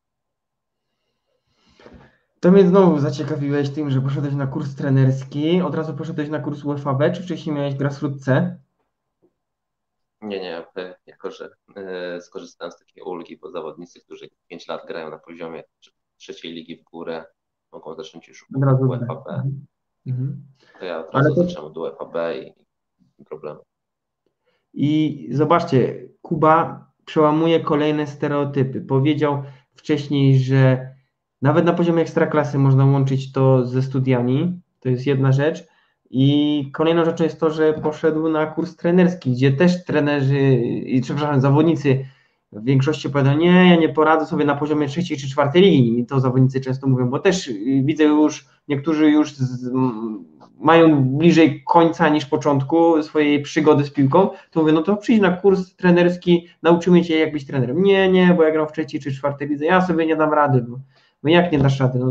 To mnie znowu zaciekawiłeś tym, że poszedłeś na kurs trenerski, od razu poszedłeś na kurs UFAB, czy wcześniej miałeś Grassroot C? Nie, jako że skorzystałem z takiej ulgi, bo zawodnicy, którzy 5 lat grają na poziomie trzeciej ligi w górę, mogą zacząć już Od razu UFAB. To ja od Ale razu zacząłem od UFAB i problemu. I zobaczcie, Kuba przełamuje kolejne stereotypy. Powiedział wcześniej, że nawet na poziomie ekstraklasy można łączyć to ze studiami. To jest jedna rzecz. I kolejną rzeczą jest to, że poszedł na kurs trenerski, gdzie też trenerzy, zawodnicy w większości powiadają, nie, ja nie poradzę sobie na poziomie trzeciej czy czwartej ligi. I to zawodnicy często mówią, bo też widzę już, niektórzy już mają bliżej końca niż początku swojej przygody z piłką, to mówię, no to przyjdź na kurs trenerski, nauczymy cię jak być trenerem. Nie, bo ja gram w trzeciej czy czwartej lidze, ja sobie nie dam rady. No jak nie dasz rady?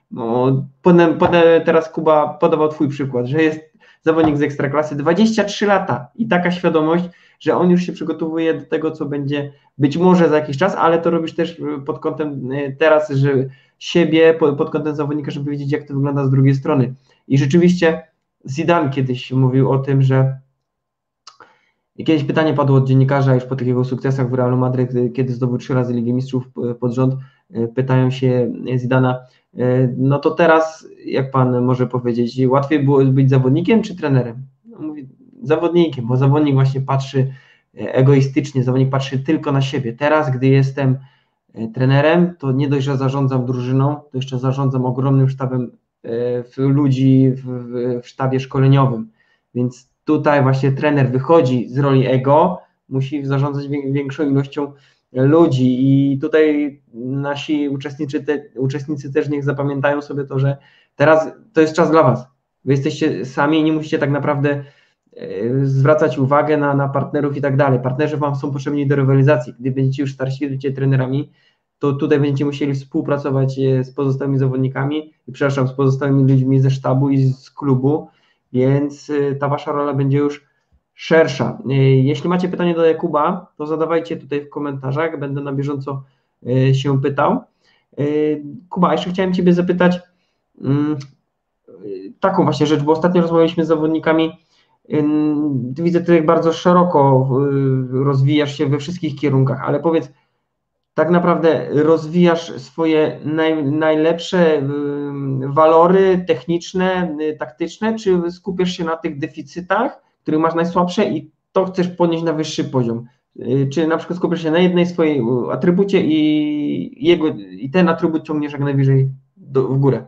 Teraz Kuba podawał twój przykład, że jest zawodnik z Ekstraklasy, 23 lata i taka świadomość, że on już się przygotowuje do tego, co będzie być może za jakiś czas, ale to robisz też pod kątem teraz, że siebie, pod kątem zawodnika, żeby wiedzieć, jak to wygląda z drugiej strony. I rzeczywiście Zidane kiedyś mówił o tym, że kiedyś pytanie padło od dziennikarza już po tych jego sukcesach w Realu Madryt, kiedy zdobył 3 razy Ligę Mistrzów pod rząd, pytają się Zidana, no to teraz, jak pan może powiedzieć, łatwiej było być zawodnikiem czy trenerem? No, mówi, zawodnikiem, bo zawodnik właśnie patrzy egoistycznie, zawodnik patrzy tylko na siebie. Teraz, gdy jestem trenerem, to nie dość, że zarządzam drużyną, to jeszcze zarządzam ogromnym sztabem ludzi w sztabie szkoleniowym, więc tutaj właśnie trener wychodzi z roli ego, musi zarządzać większą ilością ludzi i tutaj nasi uczestnicy też niech zapamiętają sobie to, że teraz to jest czas dla was. Wy jesteście sami i nie musicie tak naprawdę zwracać uwagę na partnerów i tak dalej. Partnerzy wam są potrzebni do rywalizacji. Gdy będziecie już starsi, będziecie trenerami, to tutaj będziecie musieli współpracować z pozostałymi zawodnikami, z pozostałymi ludźmi ze sztabu i z klubu, więc ta wasza rola będzie już szersza. Jeśli macie pytanie do Jakuba, to zadawajcie tutaj w komentarzach, będę na bieżąco się pytał. Kuba, jeszcze chciałem ciebie zapytać, taką właśnie rzecz, bo ostatnio rozmawialiśmy z zawodnikami. Widzę tutaj bardzo szeroko rozwijasz się we wszystkich kierunkach, ale powiedz, tak naprawdę rozwijasz swoje najlepsze walory techniczne, taktyczne, czy skupiasz się na tych deficytach, których masz najsłabsze i to chcesz podnieść na wyższy poziom? Czy na przykład skupiasz się na jednej swojej atrybucie i ten atrybut ciągniesz jak najwyżej w górę?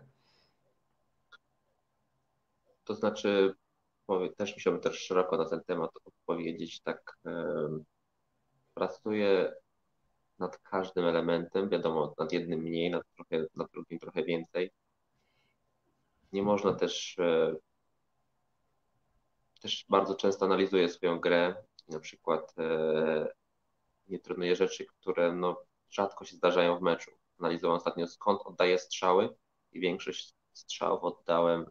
To znaczy, też musiałbym też szeroko na ten temat odpowiedzieć. Tak, pracuję nad każdym elementem, wiadomo, nad jednym mniej, nad drugim trochę więcej. Nie można też bardzo często analizuję swoją grę, na przykład nie trenuję rzeczy, które no, rzadko się zdarzają w meczu. Analizowałem ostatnio, skąd oddaję strzały i większość strzałów oddałem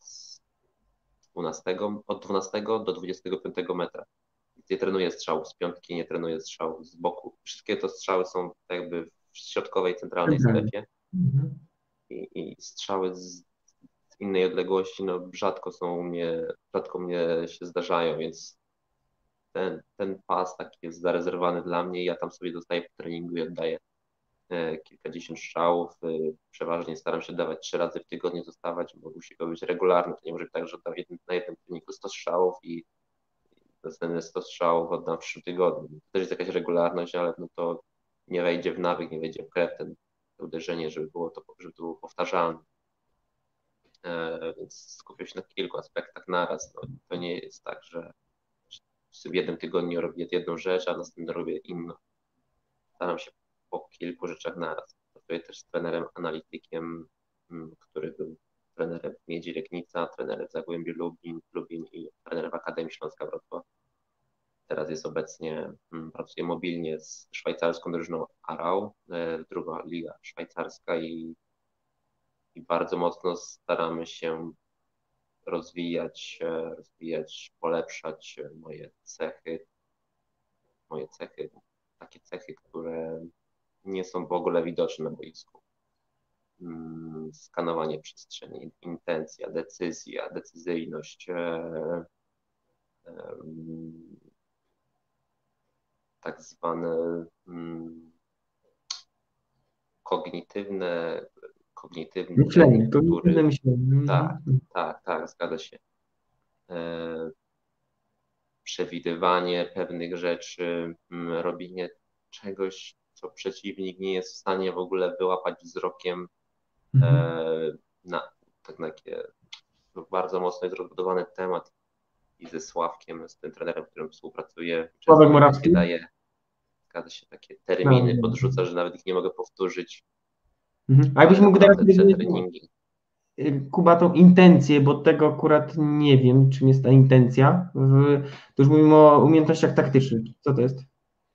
od 12 do 25 metra. Nie trenuję strzałów z piątki, nie trenuję strzałów z boku. Wszystkie te strzały są jakby w środkowej, centralnej strefie i strzały z innej odległości no, rzadko mnie się zdarzają, więc ten pas taki jest zarezerwowany dla mnie. Ja tam sobie dostaję po treningu i oddaję kilkadziesiąt strzałów. Przeważnie staram się dawać 3 razy w tygodniu zostawać, bo musi to być regularne. To nie może być tak, że oddam na jednym treningu 100 strzałów i następne 100 strzałów oddam w przyszłym tygodniu. To też jest jakaś regularność, ale no to nie wejdzie w nawyk, nie wejdzie w krew to uderzenie, żeby to było powtarzalne. Więc skupiam się na kilku aspektach naraz. No, to nie jest tak, że w jednym tygodniu robię jedną rzecz, a następnie robię inną. Staram się po kilku rzeczach naraz. Pracuję też z trenerem analitykiem, który był trenerem w Miedzi Legnica, trenerem w Zagłębiu Lubin i trenerem w Akademii Śląska Wrocław. Teraz jest obecnie, pracuje mobilnie z szwajcarską drużyną Arau, druga liga szwajcarska i bardzo mocno staramy się rozwijać, polepszać moje cechy, takie cechy, które nie są w ogóle widoczne na boisku. Skanowanie przestrzeni, intencja, decyzja, decyzyjność, tak zwane kognitywne Myślenie, kognitywne który myślenie. tak, zgadza się. Przewidywanie pewnych rzeczy, robienie czegoś, co przeciwnik nie jest w stanie w ogóle wyłapać wzrokiem, takie bardzo mocno jest rozbudowany temat i ze Sławkiem, z tym trenerem, z którym współpracuję, Sławek często mi takie Morawski? daje, zgadza się, takie No. terminy podrzuca, że nawet ich nie mogę powtórzyć, A jakbyś ale mógł teraz naprawdę te powiedzieć, treningi. Kuba, tą intencję, bo tego akurat nie wiem, czym jest ta intencja. To już mówimy o umiejętnościach taktycznych. Co to jest?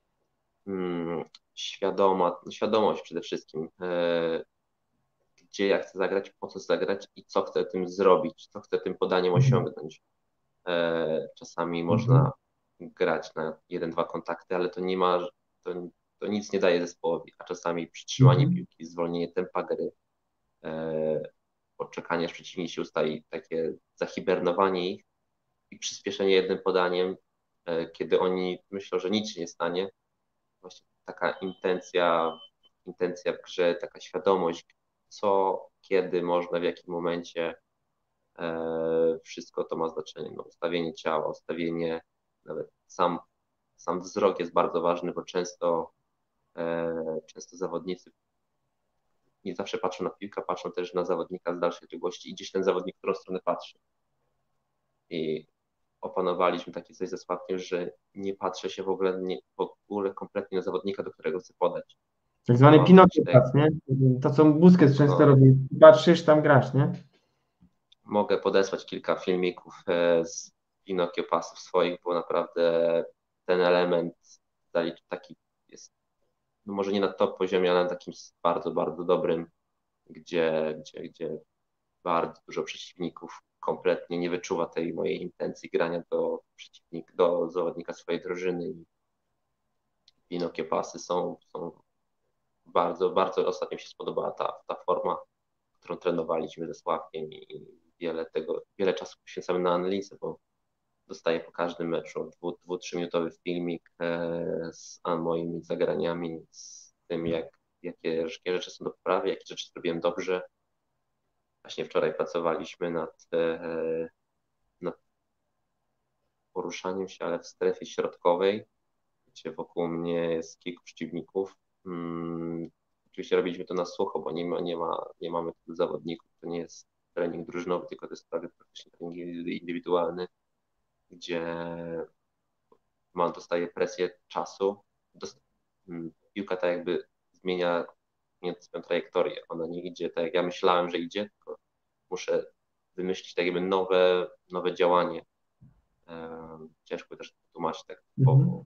Świadomość przede wszystkim, gdzie ja chcę zagrać, po co zagrać i co chcę tym zrobić, co chcę tym podaniem osiągnąć. Czasami można grać na 1-2 kontakty, ale to nie ma, to nic nie daje zespołowi, a czasami przytrzymanie piłki, zwolnienie tempa gry, poczekanie aż przeciwnik się ustawi, takie zahibernowanie ich i przyspieszenie jednym podaniem, kiedy oni myślą, że nic się nie stanie. Właśnie taka intencja w grze, taka świadomość, co, kiedy można, w jakim momencie, wszystko to ma znaczenie. No, ustawienie ciała, nawet sam wzrok jest bardzo ważny, bo często zawodnicy nie zawsze patrzą na piłkę, patrzą też na zawodnika z dalszej odległości i gdzieś ten zawodnik w którą stronę patrzy. I opanowaliśmy takie coś ze Sławkiem, że nie patrzę się w ogóle kompletnie na zawodnika, do którego chcę podać. Tak zwany Ma być Pinokio pas, nie? To, co Busquets często no, robi. Patrzysz, tam grasz, nie? mogę podesłać kilka filmików z Pinokio pasów swoich, bo naprawdę ten element taki jest, no może nie na top poziomie, ale na takim bardzo, bardzo dobrym, gdzie bardzo dużo przeciwników kompletnie nie wyczuwa tej mojej intencji grania do zawodnika swojej drużyny. I Pinokio pasy są bardzo, bardzo ostatnio mi się spodobała ta forma, którą trenowaliśmy ze Sławkiem i wiele czasu poświęcamy na analizę, bo dostaję po każdym meczu 2-3 minutowy filmik z moimi zagraniami, z tym, jakie rzeczy są do poprawy, jakie rzeczy zrobiłem dobrze. Właśnie wczoraj pracowaliśmy nad poruszaniem się, ale w strefie środkowej, gdzie wokół mnie jest kilku przeciwników. Oczywiście robiliśmy to na sucho, bo nie mamy tylu zawodników, to nie jest trening drużynowy, tylko to jest prawie praktycznie trening indywidualny, gdzie dostaje presję czasu. Piłka tak jakby zmienia swoją trajektorię. Ona nie idzie tak, jak ja myślałem, że idzie, tylko muszę wymyślić tak jakby nowe działanie. Ciężko też tłumaczyć tak typowo,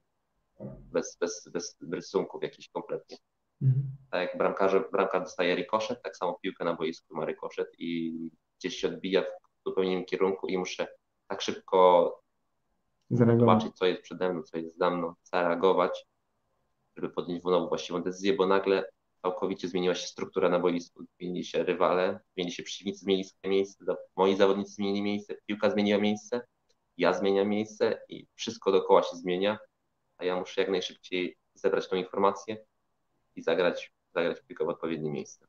bez rysunków jakichś kompletnie. Tak jak bramka dostaje rikoszet, tak samo piłka na boisku ma rikoszet i gdzieś się odbija w zupełnie innym kierunku i muszę tak szybko zobaczyć, co jest przede mną, co jest za mną, zareagować, żeby podjąć właściwą decyzję, bo nagle całkowicie zmieniła się struktura na boisku, zmienili się rywale, zmienili się przeciwnicy, zmienili swoje miejsce, moi zawodnicy zmienili miejsce, piłka zmieniła miejsce, ja zmieniam miejsce i wszystko dookoła się zmienia, a ja muszę jak najszybciej zebrać tą informację i zagrać piłkę w odpowiednie miejsce.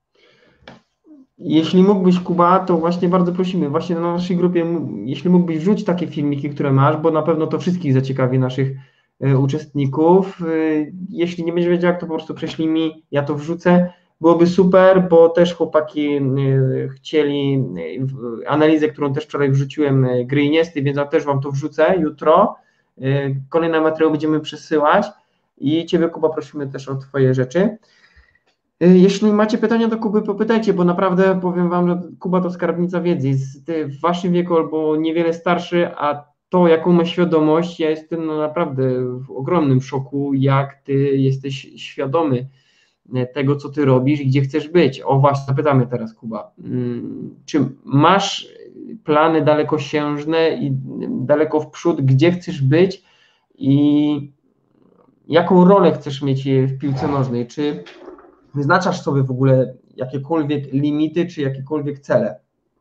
Jeśli mógłbyś, Kuba, to właśnie bardzo prosimy, właśnie na naszej grupie, jeśli mógłbyś wrzucić takie filmiki, które masz, bo na pewno to wszystkich zaciekawi naszych uczestników. Jeśli nie będziesz wiedział, jak, to po prostu prześlij mi, ja to wrzucę. Byłoby super, bo też chłopaki chcieli analizę, którą też wczoraj wrzuciłem, Gry i Niesty, więc ja też Wam to wrzucę jutro. Kolejny materiał będziemy przesyłać i Ciebie, Kuba, prosimy też o Twoje rzeczy. Jeśli macie pytania do Kuby, popytajcie, bo naprawdę powiem Wam, że Kuba to skarbnica wiedzy. Jest w Waszym wieku albo niewiele starszy, a to, jaką ma świadomość, ja jestem naprawdę w ogromnym szoku, jak Ty jesteś świadomy tego, co Ty robisz i gdzie chcesz być. O właśnie, zapytamy teraz, Kuba. Czy masz plany dalekosiężne i daleko w przód, gdzie chcesz być i jaką rolę chcesz mieć w piłce nożnej? Czy wyznaczasz sobie w ogóle jakiekolwiek limity, czy jakiekolwiek cele?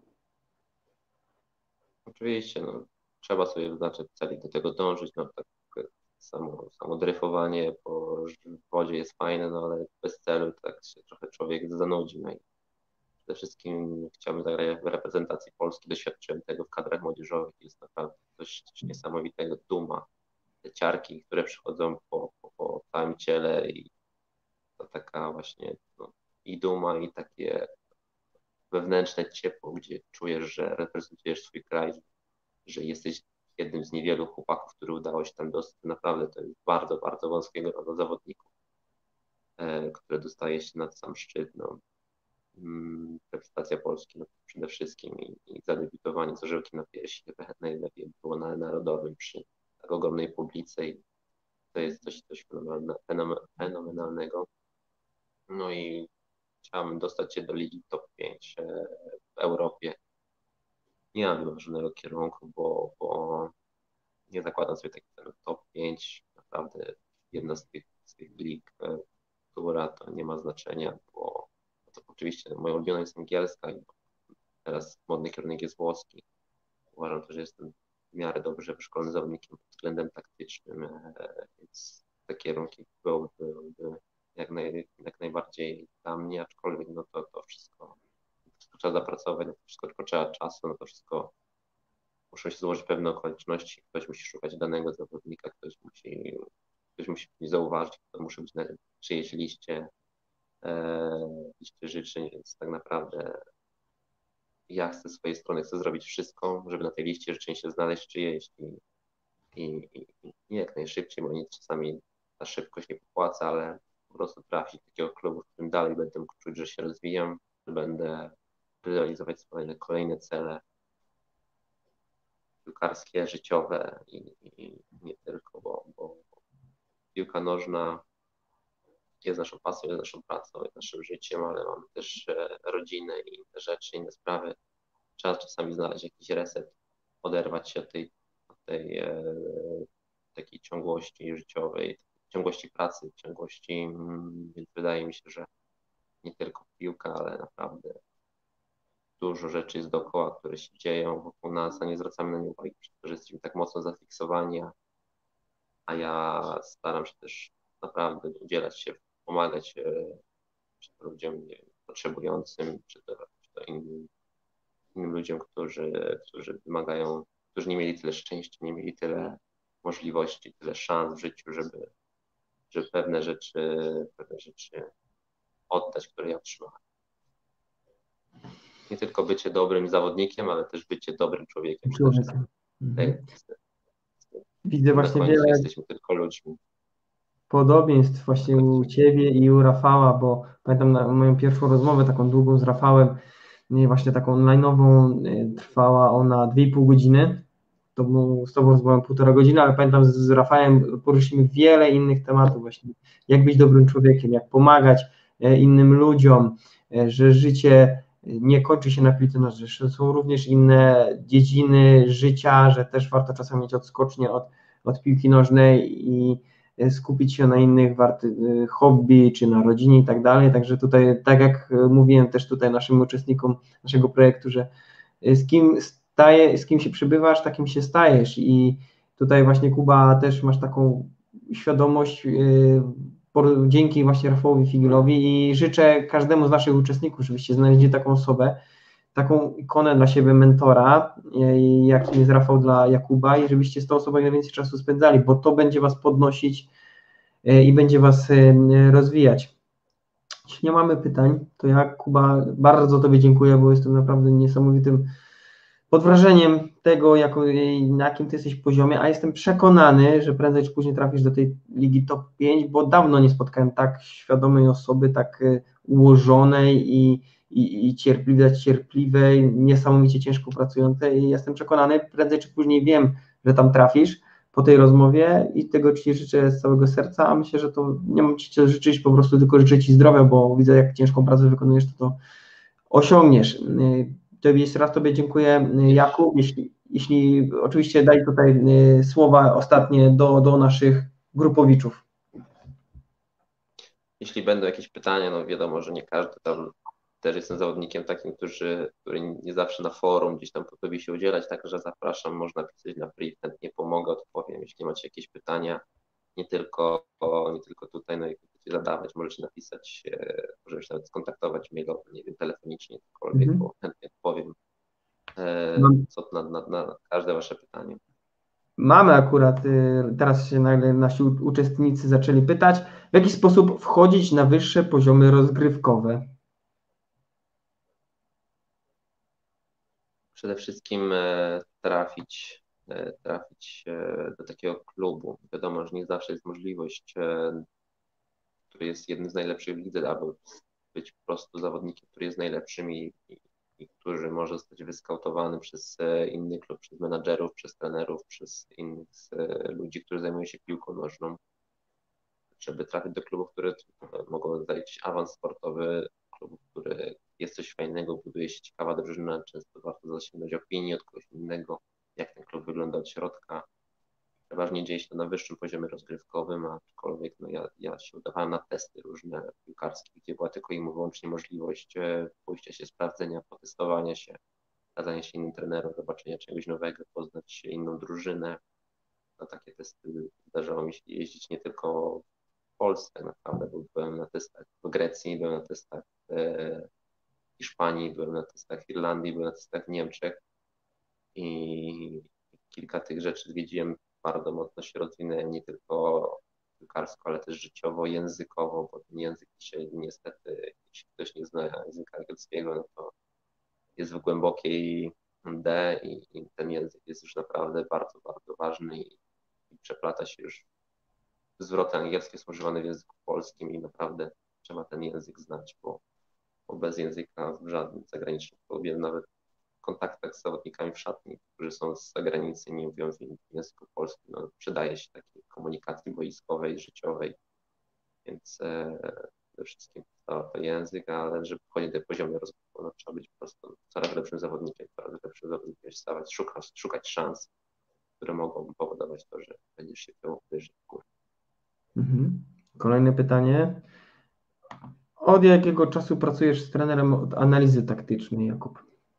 Oczywiście, trzeba sobie wyznaczyć cel i do tego dążyć, tak samo dryfowanie po wodzie jest fajne, ale bez celu tak się trochę człowiek zanudzi. I przede wszystkim chciałbym zagrać w reprezentacji Polski, doświadczyłem tego w kadrach młodzieżowych, jest naprawdę coś niesamowitego, duma, te ciarki, które przychodzą po całym ciele i to taka właśnie i duma i takie wewnętrzne ciepło, gdzie czujesz, że reprezentujesz swój kraj, że jesteś jednym z niewielu chłopaków, który udało się tam dostać. Naprawdę to jest bardzo, bardzo wąskiego grono zawodników, które dostaje się na sam szczyt. Reprezentacja Polski przede wszystkim i zadebiutowanie z orzełkiem na piersi najlepiej było na narodowym przy tak ogromnej publice i to jest coś fenomenalnego. I chciałem dostać się do ligi top 5 w Europie. Nie mam wymarzonego kierunku, bo nie zakładam sobie takich celów. Top 5, naprawdę jedna z tych lig, która to nie ma znaczenia, bo to oczywiście moją ulubioną jest angielska i teraz modny kierunek jest włoski. Uważam też, że jestem w miarę dobrze wyszkolony zawodnikiem pod względem taktycznym, więc te kierunki byłyby jak najbardziej dla mnie, aczkolwiek to wszystko trzeba zapracować, na to wszystko tylko trzeba czasu, na to wszystko muszą się złożyć pewne okoliczności, ktoś musi szukać danego zawodnika, ktoś musi mnie zauważyć, kto musi być na czyjejś liście życzeń, więc tak naprawdę ja z swojej strony chcę zrobić wszystko, żeby na tej liście życzeń się znaleźć czyjeś i nie jak najszybciej, bo nic czasami ta szybkość nie popłaca, ale po prostu trafić do takiego klubu, w którym dalej będę mógł czuć, że się rozwijam, że będę realizować swoje kolejne cele piłkarskie, życiowe i nie tylko, bo piłka nożna jest naszą pasją, jest naszą pracą, jest naszym życiem, ale mamy też rodzinę i inne rzeczy, inne sprawy. Trzeba czasami znaleźć jakiś reset, oderwać się od tej takiej ciągłości życiowej, ciągłości pracy, więc wydaje mi się, że nie tylko piłka, ale naprawdę dużo rzeczy jest dookoła, które się dzieją wokół nas, a nie zwracamy na nie uwagi, przez to, że jesteśmy tak mocno zafiksowani, a ja staram się też naprawdę udzielać się, pomagać czy to ludziom nie wiem, potrzebującym, czy to innym ludziom, którzy wymagają, którzy nie mieli tyle szczęścia, nie mieli tyle możliwości, tyle szans w życiu, żeby pewne rzeczy oddać, które ja otrzymałem. Nie tylko bycie dobrym zawodnikiem, ale też bycie dobrym człowiekiem przede wszystkim. Widzę Na właśnie końcu wiele jesteśmy tylko ludźmi. podobieństw właśnie u Ciebie i u Rafała, bo pamiętam moją pierwszą rozmowę taką długą z Rafałem, właśnie taką online'ową, trwała ona 2,5 godziny. Z Tobą rozmawiałem 1,5 godziny, ale pamiętam z Rafałem poruszyliśmy wiele innych tematów właśnie, jak być dobrym człowiekiem, jak pomagać innym ludziom, że życie nie kończy się na piłce nożnej, że są również inne dziedziny życia, że też warto czasem mieć odskocznie od piłki nożnej i skupić się na innych hobby, czy na rodzinie i tak dalej, także tutaj, tak jak mówiłem też tutaj naszym uczestnikom naszego projektu, że z kim się przybywasz, takim się stajesz i tutaj właśnie Kuba też masz taką świadomość dzięki właśnie Rafałowi Figilowi i życzę każdemu z naszych uczestników, żebyście znaleźli taką osobę, taką ikonę dla siebie, mentora, jakim jest Rafał dla Jakuba i żebyście z tą osobą jak najwięcej czasu spędzali, bo to będzie was podnosić i będzie was rozwijać. Jeśli nie mamy pytań, to ja, Kuba, bardzo Tobie dziękuję, bo jestem naprawdę niesamowitym pod wrażeniem tego, na jakim Ty jesteś poziomie, a jestem przekonany, że prędzej czy później trafisz do tej ligi top 5, bo dawno nie spotkałem tak świadomej osoby, tak ułożonej i cierpliwej, niesamowicie ciężko pracującej i jestem przekonany, prędzej czy później wiem, że tam trafisz po tej rozmowie i tego Ci życzę z całego serca, a myślę, że to nie mam Ci życzyć, po prostu tylko życzę Ci zdrowia, bo widzę, jak ciężką pracę wykonujesz, to osiągniesz. Jeszcze raz Tobie dziękuję, Jakub. Jeśli oczywiście daj tutaj słowa ostatnie do naszych grupowiczów. Jeśli będą jakieś pytania, no wiadomo, że nie każdy tam, też jestem zawodnikiem takim, który nie zawsze na forum gdzieś tam potrafi się udzielać, także zapraszam, można pisać na priv, chętnie pomogę, odpowiem. Jeśli macie jakieś pytania, nie tylko tutaj, no i chcecie zadawać, możecie napisać, możemy się nawet skontaktować mailowo, nie wiem, telefonicznie, cokolwiek, bo chętnie odpowiem na każde Wasze pytanie. Mamy akurat, teraz się nagle nasi uczestnicy zaczęli pytać, w jaki sposób wchodzić na wyższe poziomy rozgrywkowe? Przede wszystkim trafić do takiego klubu. Wiadomo, że nie zawsze jest możliwość, który jest jednym z najlepszych w lidze, aby być po prostu zawodnikiem, który jest najlepszym i który może zostać wyskautowany przez inny klub, przez menadżerów, przez trenerów, przez innych ludzi, którzy zajmują się piłką nożną, żeby trafić do klubów, które mogą dać awans sportowy, klubów, który jest coś fajnego, buduje się ciekawa drużyna, często warto zasięgnąć opinii od kogoś innego, jak ten klub wygląda od środka. Przeważnie dzieje się to na wyższym poziomie rozgrywkowym, aczkolwiek no ja się udawałem na testy różne piłkarskie, gdzie była tylko i wyłącznie możliwość pójścia się, sprawdzenia, potestowania się, pokazania się innym trenerom, zobaczenia czegoś nowego, poznać inną drużynę. Na takie testy zdarzało mi się jeździć nie tylko w Polsce, tak naprawdę, bo byłem na testach w Grecji, byłem na testach w Hiszpanii, byłem na testach w Irlandii, byłem na testach w Niemczech i kilka tych rzeczy zwiedziłem, bardzo mocno się rozwinęłem, nie tylko piłkarsko, ale też życiowo, językowo, bo ten język dzisiaj niestety, jeśli ktoś nie zna języka angielskiego, no to jest w głębokiej D i ten język jest już naprawdę bardzo, bardzo ważny i przeplata się już. Zwroty angielskie są używane w języku polskim i naprawdę trzeba ten język znać, bo bez języka w żadnym zagranicznym klubie, nawet w kontaktach z zawodnikami w szatni, którzy są z zagranicy, nie mówią w języku polskim, no, przydaje się takiej komunikacji boiskowej, życiowej, więc przede wszystkim to język, ale żeby wchodzić do poziomu rozwoju, no, trzeba być po prostu coraz lepszym zawodnikiem, stawać, szukać szans, które mogą powodować to, że będziesz się chciał wyżej w górę. Kolejne pytanie. Od jakiego czasu pracujesz z trenerem od analizy taktycznej, Jakub?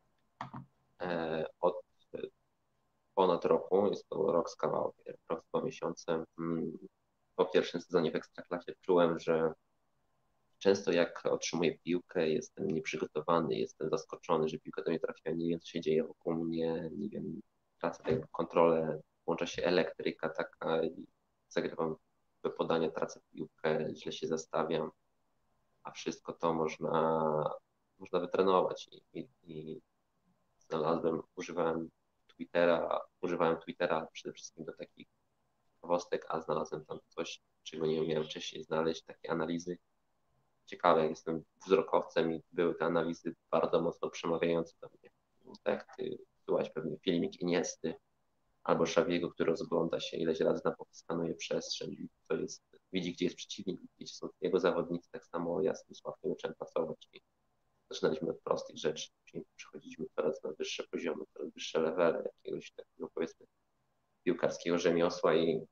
jest to rok z kawałkiem, rok z 2 miesiące. Po pierwszym sezonie w Ekstraklasie czułem, że często jak otrzymuję piłkę, jestem nieprzygotowany, jestem zaskoczony, że piłka do mnie trafia, nie wiem, co się dzieje wokół mnie, nie wiem, tracę tę kontrolę, włącza się elektryka taka i zagrywam we podanie, tracę piłkę, źle się zastawiam, a wszystko to można wytrenować i używałem Twittera przede wszystkim do takich ciekawostek, a znalazłem tam coś, czego nie umiałem wcześniej znaleźć, takie analizy. Ciekawe, jak jestem wzrokowcem i były te analizy bardzo mocno przemawiające do mnie. Tak jak ty byłaś pewnie filmik Iniesty albo Xaviego, który rozgląda się ileś razy na boku, skanuje przestrzeń, widzi, gdzie jest przeciwnik, gdzie są jego zawodnicy. Tak samo ja z tym Sławkiem zacząłem pracować i zaczynaliśmy od prostych rzeczy, później przechodziliśmy coraz na wyższe poziomy, coraz wyższe levele jakiegoś takiego, powiedzmy, piłkarskiego rzemiosła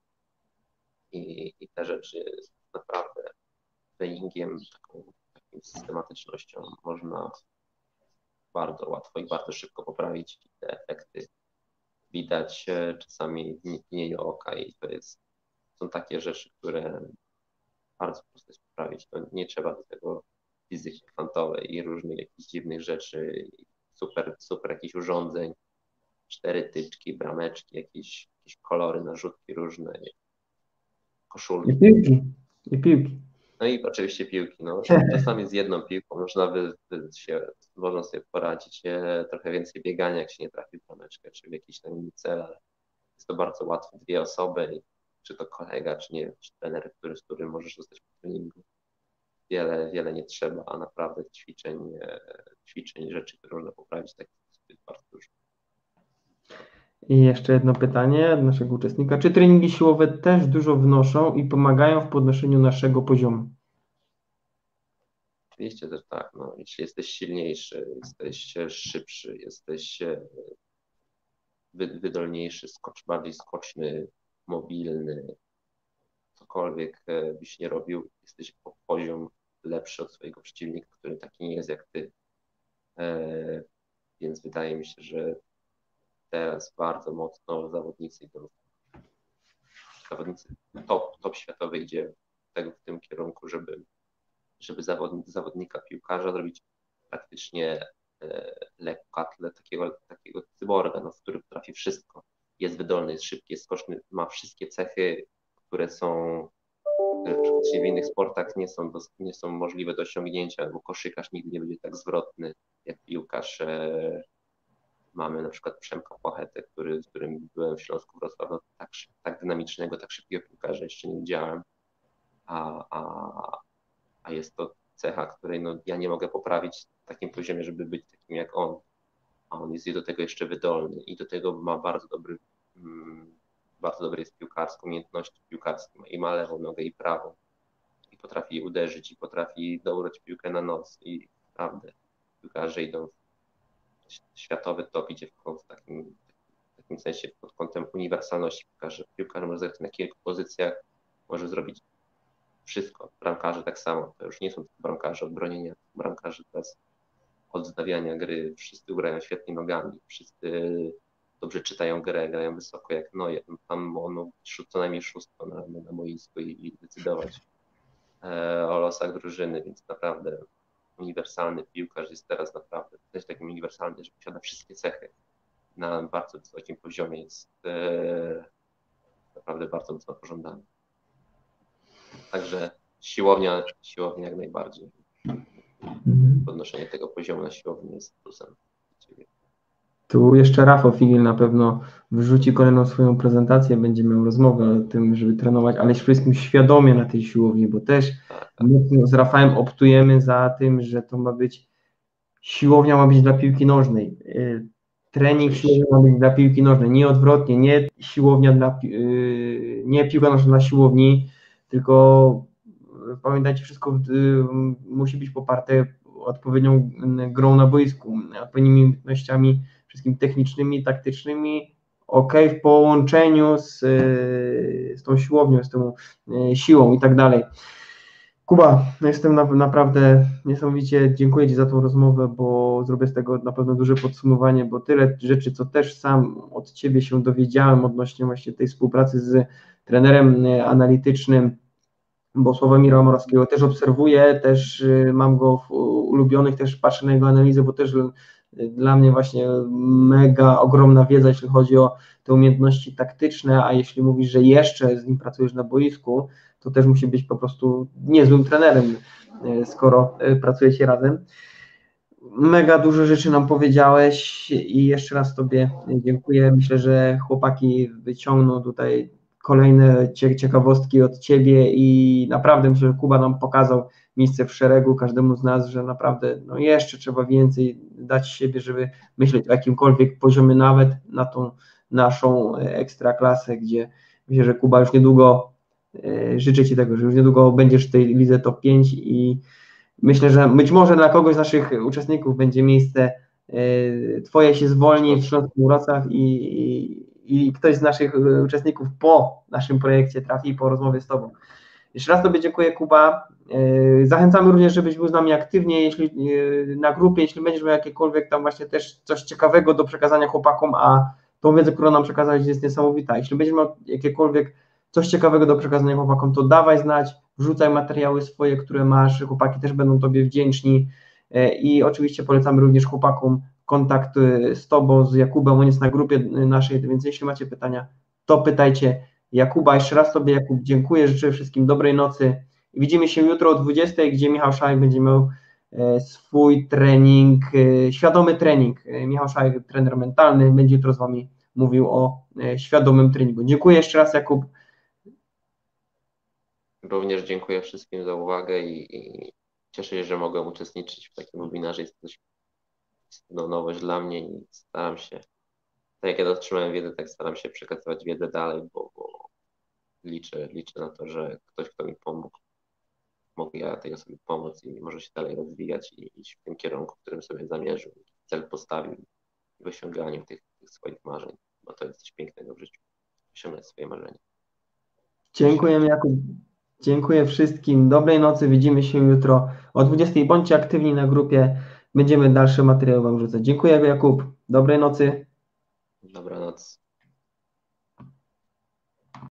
i te rzeczy naprawdę treningiem, taką systematycznością można bardzo łatwo i bardzo szybko poprawić i te efekty widać czasami w mgnieniu oka i są takie rzeczy, które bardzo prosto jest poprawić. To nie trzeba do tego fizyki kwantowej i różnych jakichś dziwnych rzeczy, super jakichś urządzeń, 4 tyczki, brameczki, jakieś kolory, narzutki różne, koszulki. I piłki. No i oczywiście piłki. No. Czasami z jedną piłką można sobie poradzić. Trochę więcej biegania, jak się nie trafi w brameczkę, czy w jakiś tam inny cel, ale jest to bardzo łatwe. 2 osoby, czy to kolega, czy nie wiem, czy trener, z którym możesz zostać po treningu. Wiele nie trzeba, a naprawdę ćwiczeń, rzeczy, które można poprawić, tak jest bardzo dużo. I jeszcze jedno pytanie od naszego uczestnika. Czy treningi siłowe też dużo wnoszą i pomagają w podnoszeniu naszego poziomu? Oczywiście też tak. No, jeśli jesteś silniejszy, jesteś szybszy, jesteś wydolniejszy, bardziej skoczny, mobilny, cokolwiek byś nie robił, jesteś o poziom lepszy od swojego przeciwnika, który taki nie jest jak ty. Więc wydaje mi się, że teraz bardzo mocno zawodnicy top światowy idzie w tym kierunku, żeby zawodnika, piłkarza zrobić praktycznie lekkoatlet, takiego cyborga, no, który potrafi wszystko. Jest wydolny, jest szybki, jest skoczny, ma wszystkie cechy, które w innych sportach nie są możliwe do osiągnięcia, bo koszykarz nigdy nie będzie tak zwrotny jak piłkarz. Mamy na przykład Przemka Płachetę, z którym byłem w Śląsku Wrocław, no, tak dynamicznego, tak szybkiego piłkarza jeszcze nie widziałem, a jest to cecha, której no, ja nie mogę poprawić w takim poziomie, żeby być takim jak on, a on jest do tego jeszcze wydolny i do tego ma bardzo dobry jest piłkarsko, umiejętności piłkarskie, i ma lewą nogę i prawą i potrafi uderzyć i potrafi dobrać piłkę na nos i naprawdę piłkarze idą światowy top idzie w takim sensie pod kątem uniwersalności piłkarza. Piłkarz może zagrać na kilku pozycjach, może zrobić wszystko. Bramkarze tak samo. To już nie są tylko bramkarze od bronienia, bramkarze teraz od wznawiania gry. Wszyscy grają świetnie nogami, wszyscy dobrze czytają grę, grają wysoko jak Neuer. Tam on co najmniej szóstko na boisku i decydować o losach drużyny, więc naprawdę uniwersalny piłkarz jest teraz naprawdę też takim uniwersalny, że posiada wszystkie cechy na bardzo wysokim poziomie, jest naprawdę bardzo mocno pożądany. Także siłownia jak najbardziej. Podnoszenie tego poziomu na siłowni jest plusem. Tu jeszcze Rafał Figil na pewno wrzuci kolejną swoją prezentację, będzie miał rozmowę o tym, żeby trenować, ale przede wszystkim świadomie na tej siłowni, bo też my z Rafałem optujemy za tym, że to ma być siłownia ma być dla piłki nożnej. Trening siłowni ma być dla piłki nożnej, nie odwrotnie, nie siłownia nie piłka nożna dla siłowni, tylko pamiętajcie, wszystko musi być poparte odpowiednią grą na boisku, odpowiednimi umiejętnościami, wszystkimi technicznymi, taktycznymi, w połączeniu z tą siłownią, z tą siłą i tak dalej. Kuba, no jestem naprawdę niesamowicie dziękuję Ci za tą rozmowę, bo zrobię z tego na pewno duże podsumowanie, bo tyle rzeczy, co też sam od Ciebie się dowiedziałem odnośnie właśnie tej współpracy z trenerem analitycznym, bo Sławomira Morawskiego też obserwuję, też mam go w ulubionych, też patrzę na jego analizę, bo też dla mnie właśnie mega ogromna wiedza, jeśli chodzi o te umiejętności taktyczne, a jeśli mówisz, że jeszcze z nim pracujesz na boisku, to też musi być po prostu niezłym trenerem, skoro pracujecie razem. Mega dużo rzeczy nam powiedziałeś i jeszcze raz Tobie dziękuję. Myślę, że chłopaki wyciągną tutaj kolejne ciekawostki od Ciebie i naprawdę myślę, że Kuba nam pokazał miejsce w szeregu każdemu z nas, że naprawdę no jeszcze trzeba więcej dać siebie, żeby myśleć o jakimkolwiek poziomie, nawet na tą naszą ekstraklasę, gdzie myślę, że Kuba już niedługo, życzę Ci tego, że już niedługo będziesz w tej lidze top 5 i myślę, że być może dla kogoś z naszych uczestników będzie miejsce, Twoje się zwolni w Śląsku Wrocław i ktoś z naszych uczestników po naszym projekcie trafi po rozmowie z Tobą. Jeszcze raz Tobie dziękuję, Kuba. Zachęcamy również, żebyś był z nami aktywnie, jeśli na grupie, jeśli będziesz miał jakiekolwiek tam właśnie też coś ciekawego do przekazania chłopakom, a tą wiedzę, którą nam przekazałeś, jest niesamowita. Jeśli będziesz miał jakiekolwiek coś ciekawego do przekazania chłopakom, to dawaj znać, wrzucaj materiały swoje, które masz, chłopaki też będą Tobie wdzięczni i oczywiście polecamy również chłopakom kontakt z Tobą, z Jakubem, on jest na grupie naszej, więc jeśli macie pytania, to pytajcie Jakuba. Jeszcze raz Tobie, Jakub, dziękuję, życzę wszystkim dobrej nocy. Widzimy się jutro o 20, gdzie Michał Szajek będzie miał swój trening, świadomy trening. Michał Szajek, trener mentalny, będzie jutro z Wami mówił o świadomym treningu. Dziękuję jeszcze raz, Jakub. Również dziękuję wszystkim za uwagę i cieszę się, że mogłem uczestniczyć w takim webinarze. Jest to nowość dla mnie i staram się, tak jak ja otrzymałem wiedzę, tak staram się przekazywać wiedzę dalej, bo liczę na to, że ktoś, kto mi pomógł, mogę ja tej osobie pomóc i może się dalej rozwijać i iść w tym kierunku, w którym sobie zamierzył, cel postawił w osiąganiu tych swoich marzeń, bo to jest coś pięknego w życiu, osiągać swoje marzenia. Dziękuję, Jakub. Dziękuję wszystkim. Dobrej nocy. Widzimy się jutro o 20. Bądźcie aktywni na grupie. Będziemy dalsze materiały Wam rzucać. Dziękuję, Jakub. Dobrej nocy. Dobranoc.